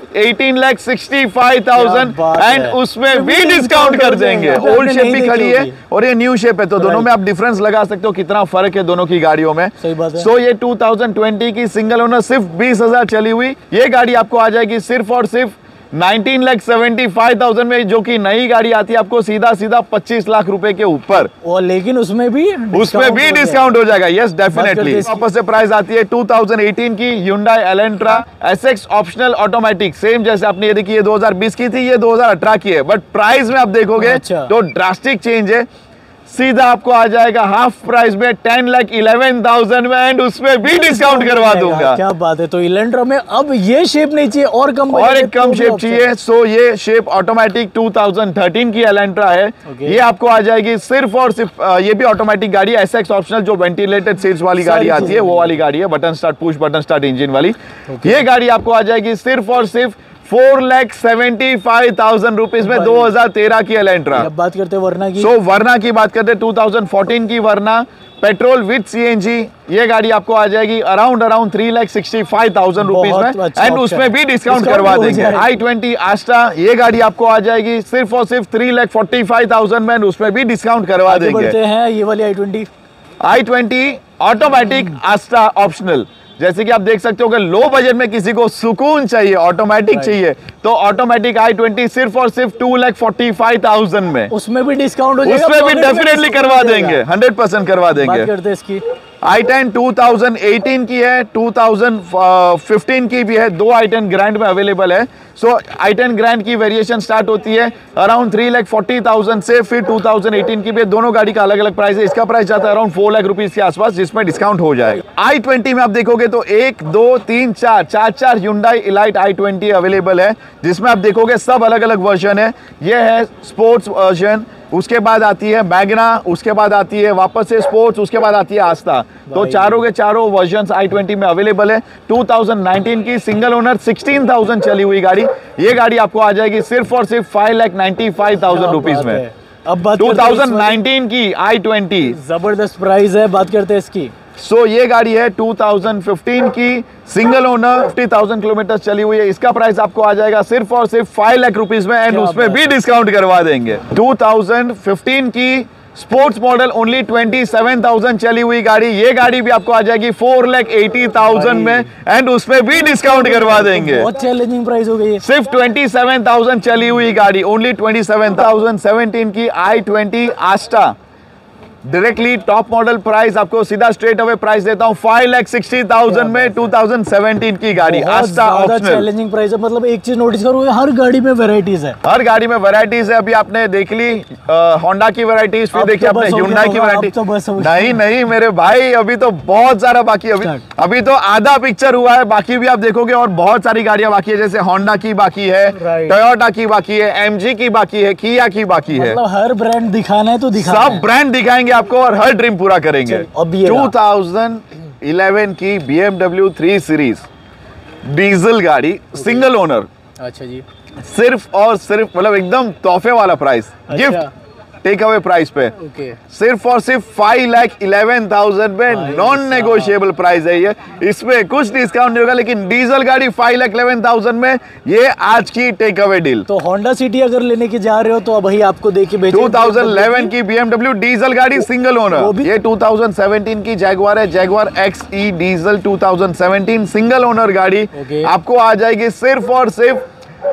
18,65,000, एंड उसमें भी डिस्काउंट कर देंगे। ओल्ड शेप भी खड़ी है और ये न्यू शेप है, तो दोनों में आप डिफरेंस लगा सकते हो कितना फर्क है दोनों की गाड़ियों में। सो ये 2020 की सिंगल ओनर सिर्फ 20,000 चली हुई ये गाड़ी आपको आ जाएगी सिर्फ और सिर्फ 19,75,000 में, जो कि नई गाड़ी आती है आपको सीधा 25 लाख रुपए के ऊपर, और लेकिन उसमें भी डिस्काउंट हो जाएगा। Yes, definitely. वापस से प्राइस आती है 2018 की Hyundai Elantra SX optional automatic, same जैसे आपने ये देखी, ये 2020 की थी, ये 2018 की है, बट प्राइस में आप देखोगे तो ड्रास्टिक चेंज है। सीधा आपको आ जाएगा हाफ प्राइस में 10,11,000 में, एंड उसमें भी डिस्काउंट करवा दूंगा। क्या बात है। तो इलेंट्रा में अब ये शेप नहीं चाहिए और कम, और एक कम शेप चाहिए। सो ये शेप ऑटोमेटिक 2013 की एलेंट्रा है, ये आपको आ जाएगी सिर्फ और सिर्फ, ये भी ऑटोमेटिक गाड़ी है, SX ऑप्शनल, जो वेंटिलेटेड सीट्स वाली गाड़ी आती है वो वाली गाड़ी है, button start, push button start engine वाली। ये गाड़ी आपको आ जाएगी सिर्फ और सिर्फ 4,75,000 रुपीज में, 2013 की एलेंट्रा। बात करते हैं वरना की। सो वरना की बात करते हैं 2014 की वरना पेट्रोल विद CNG, ये गाड़ी आपको आ जाएगी अराउंड 3,65,000 रुपीज में, एंड उसमें भी डिस्काउंट करवा देंगे। i20 आस्टा, ये गाड़ी आपको आ जाएगी सिर्फ और सिर्फ 3,45,000 में, उसमें भी डिस्काउंट करवा देंगे। ये वाली i20 ऑटोमेटिक आस्टा ऑप्शनल, जैसे कि आप देख सकते हो कि लो बजट में किसी को सुकून चाहिए, ऑटोमेटिक चाहिए, तो ऑटोमेटिक i20 सिर्फ और सिर्फ 2,45,000 में, उसमें भी डिस्काउंट हो जाएगा, उसमें भी डेफिनेटली करवा देंगे, 100% करवा देंगे। बात करते हैं इसकी। i10 2018 की है, 2015 की भी है, दो i10 ग्रैंड में अवेलेबल है। सो i10 ग्रैंड की वेरिएशन स्टार्ट होती है अराउंड 3,40,000 से, फिर 2018 की भी है, दोनों गाड़ी का अलग अलग प्राइस है। इसका प्राइस जाता है अराउंड 4 लाख रुपीज के आसपास, जिसमें डिस्काउंट हो जाएगा। i20 में आप देखोगे तो 1 2 3 4 Hyundai Elite i20 अवेलेबल है, जिसमें आप देखोगे सब अलग अलग वर्जन है। ये है स्पोर्ट्स वर्जन, उसके बाद आती है मैग्ना, उसके बाद आती है वापस से स्पोर्ट्स, उसके बाद आती है आस्था। तो चारों के चारों वर्जन्स i20 में अवेलेबल है। 2019 की सिंगल ओनर 16,000 चली हुई गाड़ी, ये गाड़ी आपको आ जाएगी सिर्फ और सिर्फ 5,95,000 रुपीज में। अब बात 2019 की i20 जबरदस्त प्राइस है। बात करते हैं इसकी। सो ये गाड़ी है 2015 की, सिंगल ओनर, 50,000 किलोमीटर चली हुई है। इसका प्राइस आपको आ जाएगा सिर्फ और सिर्फ 5 लाख रुपीस में, एंड उसमें भी डिस्काउंट करवा देंगे। 2015 की स्पोर्ट्स मॉडल, ओनली 27,000 चली हुई गाड़ी। ये गाड़ी भी आपको आ जाएगी 4,80,000 में, एंड उसमें भी डिस्काउंट करवा देंगे। बहुत चैलेंजिंग प्राइस हो गई है। सिर्फ 27,000 चली हुई गाड़ी, ओनली 27,000। 17 की i20 Asta, directly top model price आपको सीधा स्ट्रेट अवे प्राइस देता हूं 5,60,000 में, 2017 की गाड़ी आस्टा ऑप्शनल। चैलेंजिंग प्राइस है। मतलब एक चीज नोटिस करो, हर गाड़ी में वैरायटीज है। हर गाड़ी में वैरायटीज है। अभी आपने देख ली होंडा की वैरायटीज, फिर देखिए आपने Hyundai की वैरायटी। नहीं मेरे भाई, अभी तो बहुत सारा बाकी है। अभी तो आधा पिक्चर हुआ है, बाकी भी आप देखोगे और बहुत सारी गाड़ियां बाकी है। जैसे होंडा की बाकी है, टोयोटा की बाकी है, MG की बाकी है, किया की बाकी है। मतलब हर ब्रांड दिखाना है तो दिखाना है। सब ब्रांड दिखाएंगे आपको और हर ड्रीम पूरा करेंगे। 2011 की BMW 3 सीरीज डीजल गाड़ी, सिंगल ओनर। अच्छा जी। सिर्फ और सिर्फ मतलब एकदम तोहफे वाला प्राइस, गिफ्ट टेक अवे प्राइस पे। सिर्फ और सिर्फ 5,11,000 में नॉन नेगोशिएबल प्राइस है ये। इसमें कुछ डिस्काउंट नहीं होगा, लेकिन डीजल गाड़ी 5,11,000 में, ये आज की टेक अवे डील। तो होंडा सिटी अगर लेने के जा रहे हो तो वही आपको देके भेजेंगे। 2011 की BMW डीजल गाड़ी सिंगल ओनर। ये 2017 की जैगवार है, Jaguar XE diesel 2017 single owner गाड़ी आपको आ जाएगी सिर्फ और सिर्फ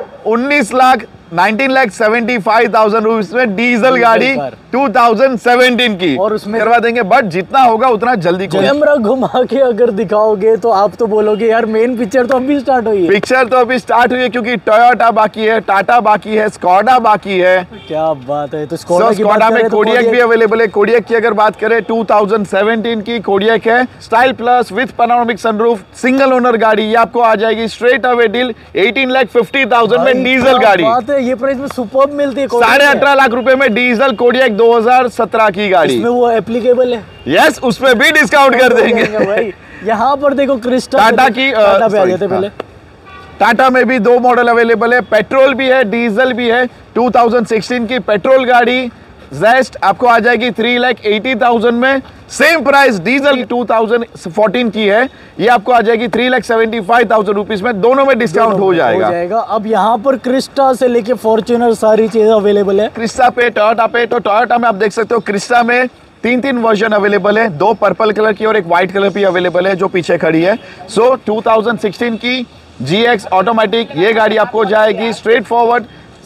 19,75,000 रुपीज में, डीजल गाड़ी 2017 की, और उसमें करवा देंगे। बट जितना होगा उतना जल्दी। कैमरा घुमा के अगर दिखाओगे तो आप तो बोलोगे यार मेन पिक्चर तो अभी स्टार्ट हुई है। पिक्चर तो अभी स्टार्ट हुई है, क्योंकि टोयोटा बाकी है, टाटा बाकी है, स्कोडा बाकी है। क्या बात है। तो स्कोडा में कोडियक भी अवेलेबल है। कोडियक की अगर बात करें 2017 की कोडियक है, style plus with panoramic sunroof, single owner गाड़ी। ये आपको आ जाएगी स्ट्रेट अवे डील 18,50,000 में, डीजल गाड़ी। बात है, ये प्राइस में सुपर्ब मिलती है। 18.5 लाख रुपए में डीजल कोडियक 2017 की गाड़ी। इसमें वो एप्लीकेबल है। यस, उसमें भी डिस्काउंट कर देंगे भाई। यहाँ पर देखो क्रिस्टा, टाटा की टाटा पे आ जाते पहले। टाटा में भी 2 मॉडल अवेलेबल है, पेट्रोल भी है, डीजल भी है। 2016 की पेट्रोल गाड़ी जेस्ट आपको आ जाएगी 3,80,000 में। सेम प्राइस डीजल 2014 की है, ये आपको आ जाएगी 3,75,000 रुपीज में। दोनों में डिस्काउंट हो जाएगा। अब यहाँ पर क्रिस्टा से लेके फॉर्च्यूनर सारी चीजें अवेलेबल है। क्रिस्टा पे, टोयोटा पे, तो टोयोटा में आप देख सकते हो क्रिस्टा में 3 वर्जन अवेलेबल है, 2 पर्पल कलर की और एक व्हाइट कलर की अवेलेबल है जो पीछे खड़ी है। सो 2016 की GX ऑटोमेटिक, ये गाड़ी आपको जाएगी स्ट्रेट फॉरवर्ड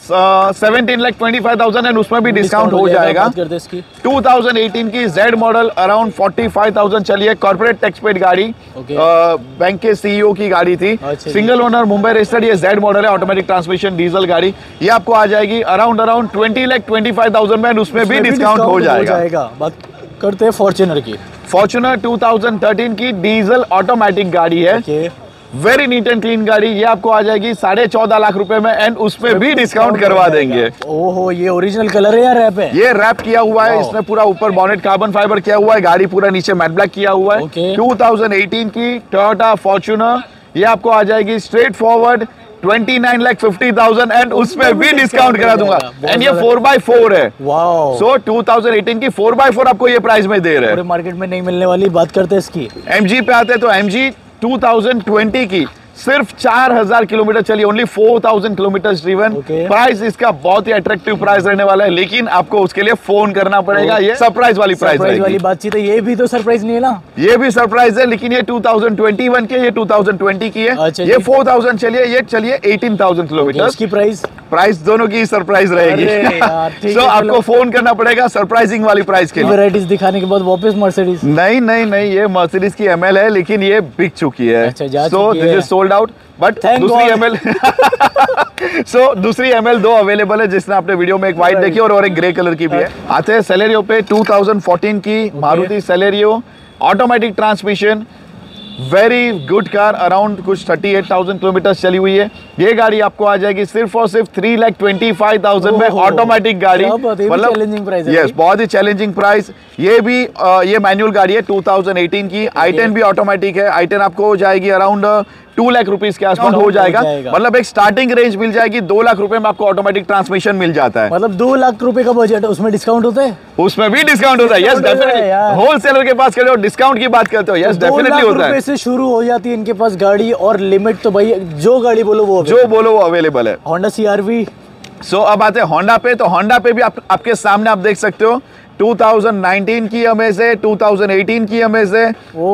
17,25,000 एंड उसमें भी डिस्काउंट हो जाएगा। 2018 की Z मॉडल अराउंड 45,000 चली है, कॉर्पोरेट टैक्स पेड गाड़ी, बैंक के CEO की गाड़ी थी, सिंगल ओनर, मुंबई रजिस्टर्ड। ये Z मॉडल है, ऑटोमेटिक ट्रांसमिशन डीजल गाड़ी। ये आपको आ जाएगी अराउंड 20,25,000 में, उसमें भी डिस्काउंट हो जाएगा। बात करते हैं फॉर्च्यूनर की। फॉर्च्यूनर 2013 की डीजल ऑटोमेटिक गाड़ी है, वेरी नीट एंड क्लीन गाड़ी। ये आपको आ जाएगी 14.5 लाख रुपए में, एंड उसमें भी डिस्काउंट करवा देंगे। ओहो, ये ओरिजिनल कलर है या रैप है? ये रैप किया हुआ है, इसमें पूरा ऊपर बॉनेट कार्बन फाइबर किया हुआ है, गाड़ी पूरा नीचे मैट ब्लैक किया हुआ है। 2018 की टोयोटा फॉर्च्यूनर, ये आपको आ जाएगी स्ट्रेट फॉरवर्ड 29,50,000 एंड उसमें भी डिस्काउंट करा दूंगा। एंड ये 4x4 है। सो 2018 की 4x4 आपको ये प्राइस में दे रहे हैं, मार्केट में नहीं मिलने वाली। बात करते हैं इसकी। MG पे आते हैं तो MG 2020 की सिर्फ 4,000 किलोमीटर चली, ओनली 4,000 किलोमीटर ड्रिवन। प्राइस इसका बहुत ही अट्रैक्टिव प्राइस रहने वाला है, लेकिन आपको उसके लिए फोन करना पड़ेगा। ये सरप्राइज वाली प्राइस वाली बातचीत है। ये भी तो सरप्राइज नहीं है ना? ये भी सरप्राइज है, लेकिन ये 2021 की, ये 2020 की है। ये 4,000 चलिए, ये चलिए 18,000 किलोमीटर। इसकी प्राइस दोनों की सरप्राइज रहेगी। तो आपको फोन करना पड़ेगा सरप्राइजिंग वाली प्राइस के लिए। वैरायटीज दिखाने के बाद वापस मर्सिडीज? नहीं, ये मर्सिडीज की ML है, लेकिन ये बिक चुकी है। So this is sold out. But दूसरी ML सो दूसरी ML 2 अवेलेबल है, जिसने आपने वीडियो में एक व्हाइट देखी और एक ग्रे कलर की भी है। आते हैं सेलेरियो पे। 2014 की Maruti Celerio automatic transmission, very good car, around कुछ 38,000 किलोमीटर चली हुई है। ये गाड़ी आपको आ जाएगी सिर्फ और सिर्फ 3,25,000 में, ऑटोमेटिक गाड़ी। चैलेंजिंग प्राइस है। यस, बहुत ही चैलेंजिंग प्राइस। ये भी ये मैनुअल गाड़ी है 2018 की। i10 भी ऑटोमेटिक है। i10 आपको हो जाएगी अराउंड 2 लाख रुपीस के आसपास हो जाएगा। मतलब एक स्टार्टिंग रेंज मिल जाएगी 2 लाख रुपए में, आपको ऑटोमेटिक ट्रांसमिशन मिल जाता है। मतलब 2 लाख रुपए का बजट है, उसमें डिस्काउंट होता है? उसमें भी डिस्काउंट होता है। यस डेफिनेटली, होलसेलर के पास खड़े हो डिस्काउंट की बात करते हो। यस डेफिनेटली होता है। से शुरू हो जाती है इनके पास गाड़ी, और लिमिट तो भाई जो गाड़ी बोलो वो अवेलेबल है। Honda CR-V। सो अब आते हैं होंडा पे। तो होंडा पे भी आपके सामने आप देख सकते हो 2019 की अमेज है, 2018 की अमेज है,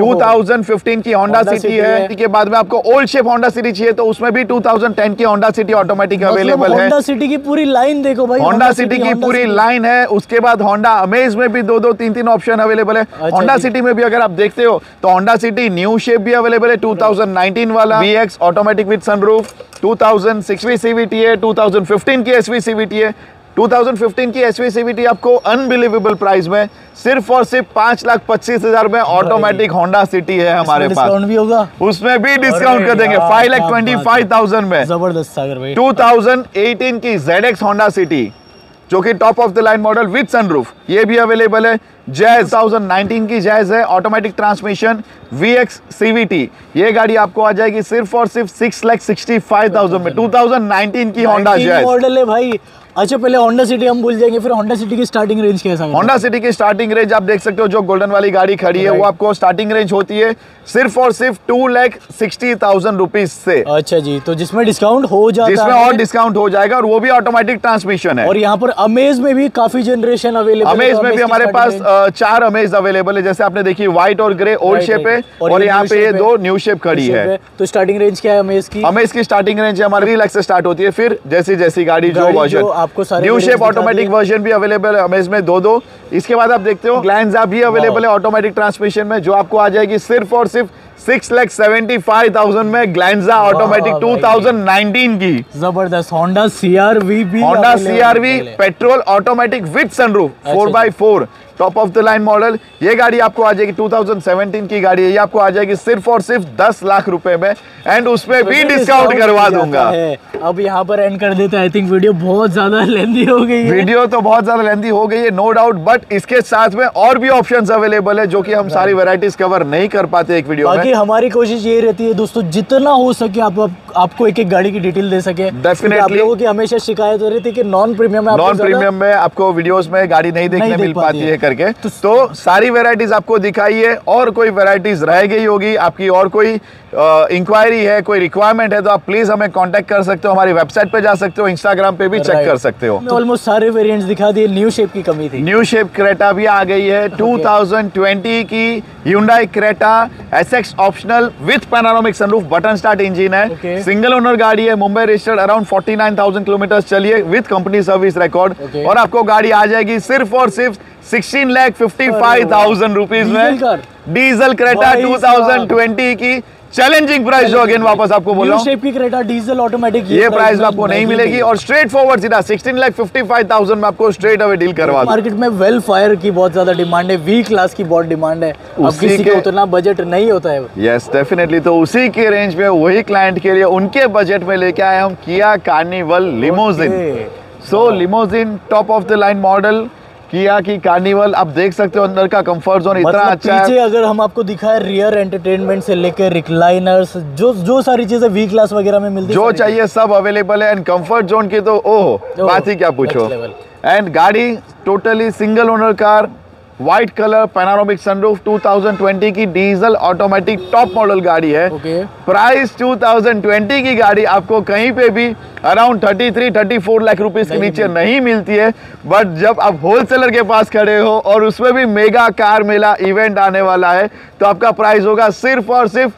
2015 की होंडा सिटी है। के बाद में आपको ओल्ड शेप होंडा सिटी चाहिए तो उसमें भी 2010 की होंडा सिटी ऑटोमेटिक अवेलेबल है। होंडा सिटी की पूरी लाइन देखो भाई, होंडा सिटी की पूरी लाइन है। उसके बाद होंडा अमेज में भी 2-2, 3-3 ऑप्शन अवेलेबल है। होंडा सिटी में भी अगर आप देखते हो तो होंडा सिटी न्यू शेप भी अवेलेबल है, 2019 वाला VX automatic with sunroof, 2006 CVT है, 2015 की SV CVT है। 2015 की SV CVT आपको अनबिलीवेबल प्राइस में सिर्फ और सिर्फ 5,25,000 में ऑटोमेटिक होंडा सिटी है हमारे पास। डिस्काउंट भी होगा, उसमें भी डिस्काउंट कर देंगे 5,25,000 में। जबरदस्त सागर भाई। 2018 की ZX होंडा सिटी जो कि top of the line model with sunroof, ये भी अवेलेबल है। जैज 2019 की जैज है, ऑटोमेटिक ट्रांसमिशन VX CVT। ये गाड़ी आपको आ जाएगी सिर्फ और सिर्फ 6,65,000 में। 2019 की होंडा जैज मॉडल है भाई। अच्छा, पहले होंडा सिटी हम भूल जाएंगे, फिर होंडा सिटी की स्टार्टिंग रेंज कैसा है? होंडा सिटी की स्टार्टिंग रेंज आप देख सकते हो, जो गोल्डन वाली गाड़ी खड़ी है वो आपको स्टार्टिंग रेंज होती है सिर्फ और सिर्फ 2,60,000 रुपीज से। अच्छा जी, तो जिसमें डिस्काउंट हो जाता है, जिसमें और डिस्काउंट हो जाएगा, और वो भी ऑटोमेटिक ट्रांसमिशन है। और यहाँ पर अमेज में भी काफी जनरेशन अवेलेबल है। अमेज में भी हमारे पास 4 अमेज अवेलेबल है। जैसे आपने देखी व्हाइट और ग्रे ओल्ड शेप है, और यहाँ पे ये 2 न्यू शेप खड़ी है। तो स्टार्टिंग रेंज क्या है अमेज की? अमेज की स्टार्टिंग रेंज हमारी 3 लाख से स्टार्ट होती है। फिर जैसी जैसी गाड़ी जो वर्जन, आपको न्यू शेप ऑटोमेटिक वर्जन भी अवेलेबल है अमेज में 2-2। इसके बाद आप देखते हो ग्लैंजा भी अवेलेबल है ऑटोमेटिक ट्रांसमिशन में, जो आपको आ जाएगी सिर्फ और सिर्फ 6,75,000 में। ग्लैंजा ऑटोमेटिक 2019 की। जबरदस्त। होंडा CR-V भी, Honda CR-V petrol automatic with sunroof 4x4 top of the line model. ये गाड़ी आपको आ जाएगी 2017 की गाड़ी है। ये आपको आ जाएगी सिर्फ और सिर्फ 10 लाख रुपए में, एंड उसमें भी डिस्काउंट करवा दूंगा। अब यहाँ पर एंड कर देते हैं। आई थिंक वीडियो बहुत ज्यादा लेंथी हो गई है। वीडियो तो बहुत ज्यादा लेंथी हो गई है, नो डाउट, बट इसके साथ में और भी ऑप्शंस अवेलेबल है जो कि हम सारी वैरायटीज कवर नहीं कर पाते एक वीडियो में। बाकी हमारी कोशिश ये रहती है दोस्तों, जितना हो सके आपको एक गाड़ी की डिटेल दे सके। डेफिनेटली। आप लोगों की हमेशा शिकायत हो रही थी कि नॉन प्रीमियम में आपको वीडियोस में गाड़ी नहीं देखने मिल पाती है करके, तो सारी वैरायटीज आपको दिखाई है। और कोई वैरायटीज रह गई होगी आपकी, और कोई इंक्वायरी है, कोई रिक्वायरमेंट है, तो आप प्लीज हमें कांटेक्ट कर सकते हो। हमारी वेबसाइट पे जा सकते हो, इंस्टाग्राम पे भी चेक कर सकते हो। ऑलमोस्ट सारे वेरिएंट्स दिखा दिए। न्यू शेप की कमी थी। न्यू शेप क्रेटा भी आ गई है। 2020 की Hyundai Creta SX optional with panoramic sunroof, button start engine है। सिंगल ओनर गाड़ी है, मुंबई रजिस्टर्ड, अराउंड 49,000 किलोमीटर चलिए विथ कंपनी सर्विस रिकॉर्ड। और आपको गाड़ी आ जाएगी सिर्फ और सिर्फ 16,55,000 रुपीज में। डीजल क्रेटा 2020 की चैलेंजिंग प्राइस, जो अगेन वापस आपको बोल रहा हूं, शेप की क्रेटा डीजल ऑटोमेटिक, ये प्राइस आपको नहीं मिलेगी। और स्ट्रेट फॉरवर्ड सीधा 16,55,000 में आपको स्ट्रेट अवे डील करवा। मार्केट में वेल फायर की बहुत ज्यादा डिमांड है, वी क्लास की बहुत डिमांड है। अब किसी का उतना बजट नहीं होता है। यस डेफिनेटली, तो उसी के रेंज में वही क्लाइंट के लिए उनके बजट में लेके आए हम Kia Carnival limousine. So limousine top of the line model Kia की कार्निवल, आप देख सकते हो अंदर का कंफर्ट जोन इतना अच्छा है। पीछे अगर हम आपको दिखाए, रियर एंटरटेनमेंट से लेकर रिक्लाइनर्स, जो सारी चीजें वी क्लास वगैरह में मिलती है, जो चाहिए सब अवेलेबल है। एंड कंफर्ट जोन की तो ओह बात ही क्या पूछो। एंड गाड़ी totally single owner car, white colour, panoramic sunroof, 2020 की डीजल ऑटोमेटिक टॉप मॉडल गाड़ी है। प्राइस 2020 की गाड़ी आपको कहीं पे भी अराउंड 33-34 लाख रुपीस के नीचे नहीं मिलती है। बट जब आप होलसेलर के पास खड़े हो और उसमें भी मेगा कार मेला इवेंट आने वाला है, तो आपका प्राइस होगा सिर्फ और सिर्फ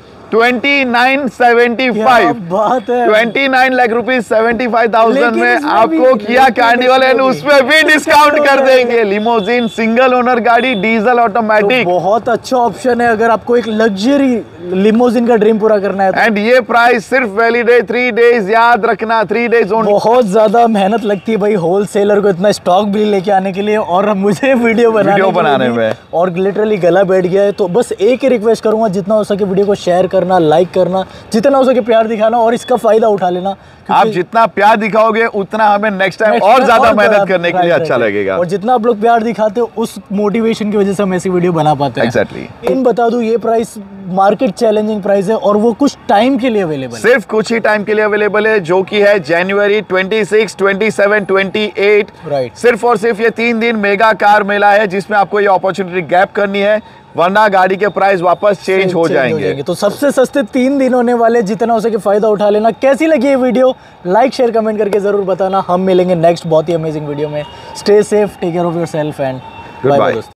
29,75। 29 लाख रुपीज 75,000 में आपको किया कार्निवल, एंड उसमें भी डिस्काउंट कर देंगे। लिमोजिन सिंगल ओनर गाड़ी, डीजल ऑटोमेटिक, तो बहुत अच्छा ऑप्शन है अगर आपको एक लग्जरी लिमोजिन का ड्रीम पूरा करना है तो। एंड ये प्राइस सिर्फ वैलिड है 3 डेज, याद रखना 3 डेज ओनली। बहुत ज्यादा मेहनत लगती है भाई होलसेलर को इतना स्टॉक भी लेके आने के लिए, और अब मुझे वीडियो बनाने में और लिटरली गला बैठ गया है। तो बस एक ही रिक्वेस्ट करूंगा, जितना हो सके वीडियो को शेयर कर करना, लाइक करना, जितना हो सके प्यार दिखाना और इसका फ़ायदा उठा लेना। आप जितना प्यार दिखाओगे उतना हमें नेक्स्ट टाइम और ज़्यादा मेहनत करने के लिए अच्छा लगेगा। और जितना आप लोग प्यार दिखाते हो उस मोटिवेशन की वजह से हम ऐसी वीडियो बना पाते हैं। Exactly. इन बता दूं, ये प्राइस मार्केट चैलेंजिंग प्राइस है और वो कुछ टाइम के लिए अवेलेबल है। सिर्फ कुछ ही टाइम के लिए अवेलेबल है, जो कि है जनवरी 26, 27, 28। राइट। सिर्फ और सिर्फ ये 3 दिन मेगा कार मेला है, जिसमें आपको ये अपॉर्चुनिटी गैप करनी है, वरना गाड़ी के प्राइस वापस चेंज हो जाएंगे। तो सबसे सस्ते 3 दिन होने वाले, जितना हो सके फायदा उठा लेना। कैसी लगी ये वीडियो लाइक शेयर कमेंट करके जरूर बताना। हम मिलेंगे नेक्स्ट बहुत ही अमेजिंग वीडियो में। Stay safe, take care of yourself and bye bye.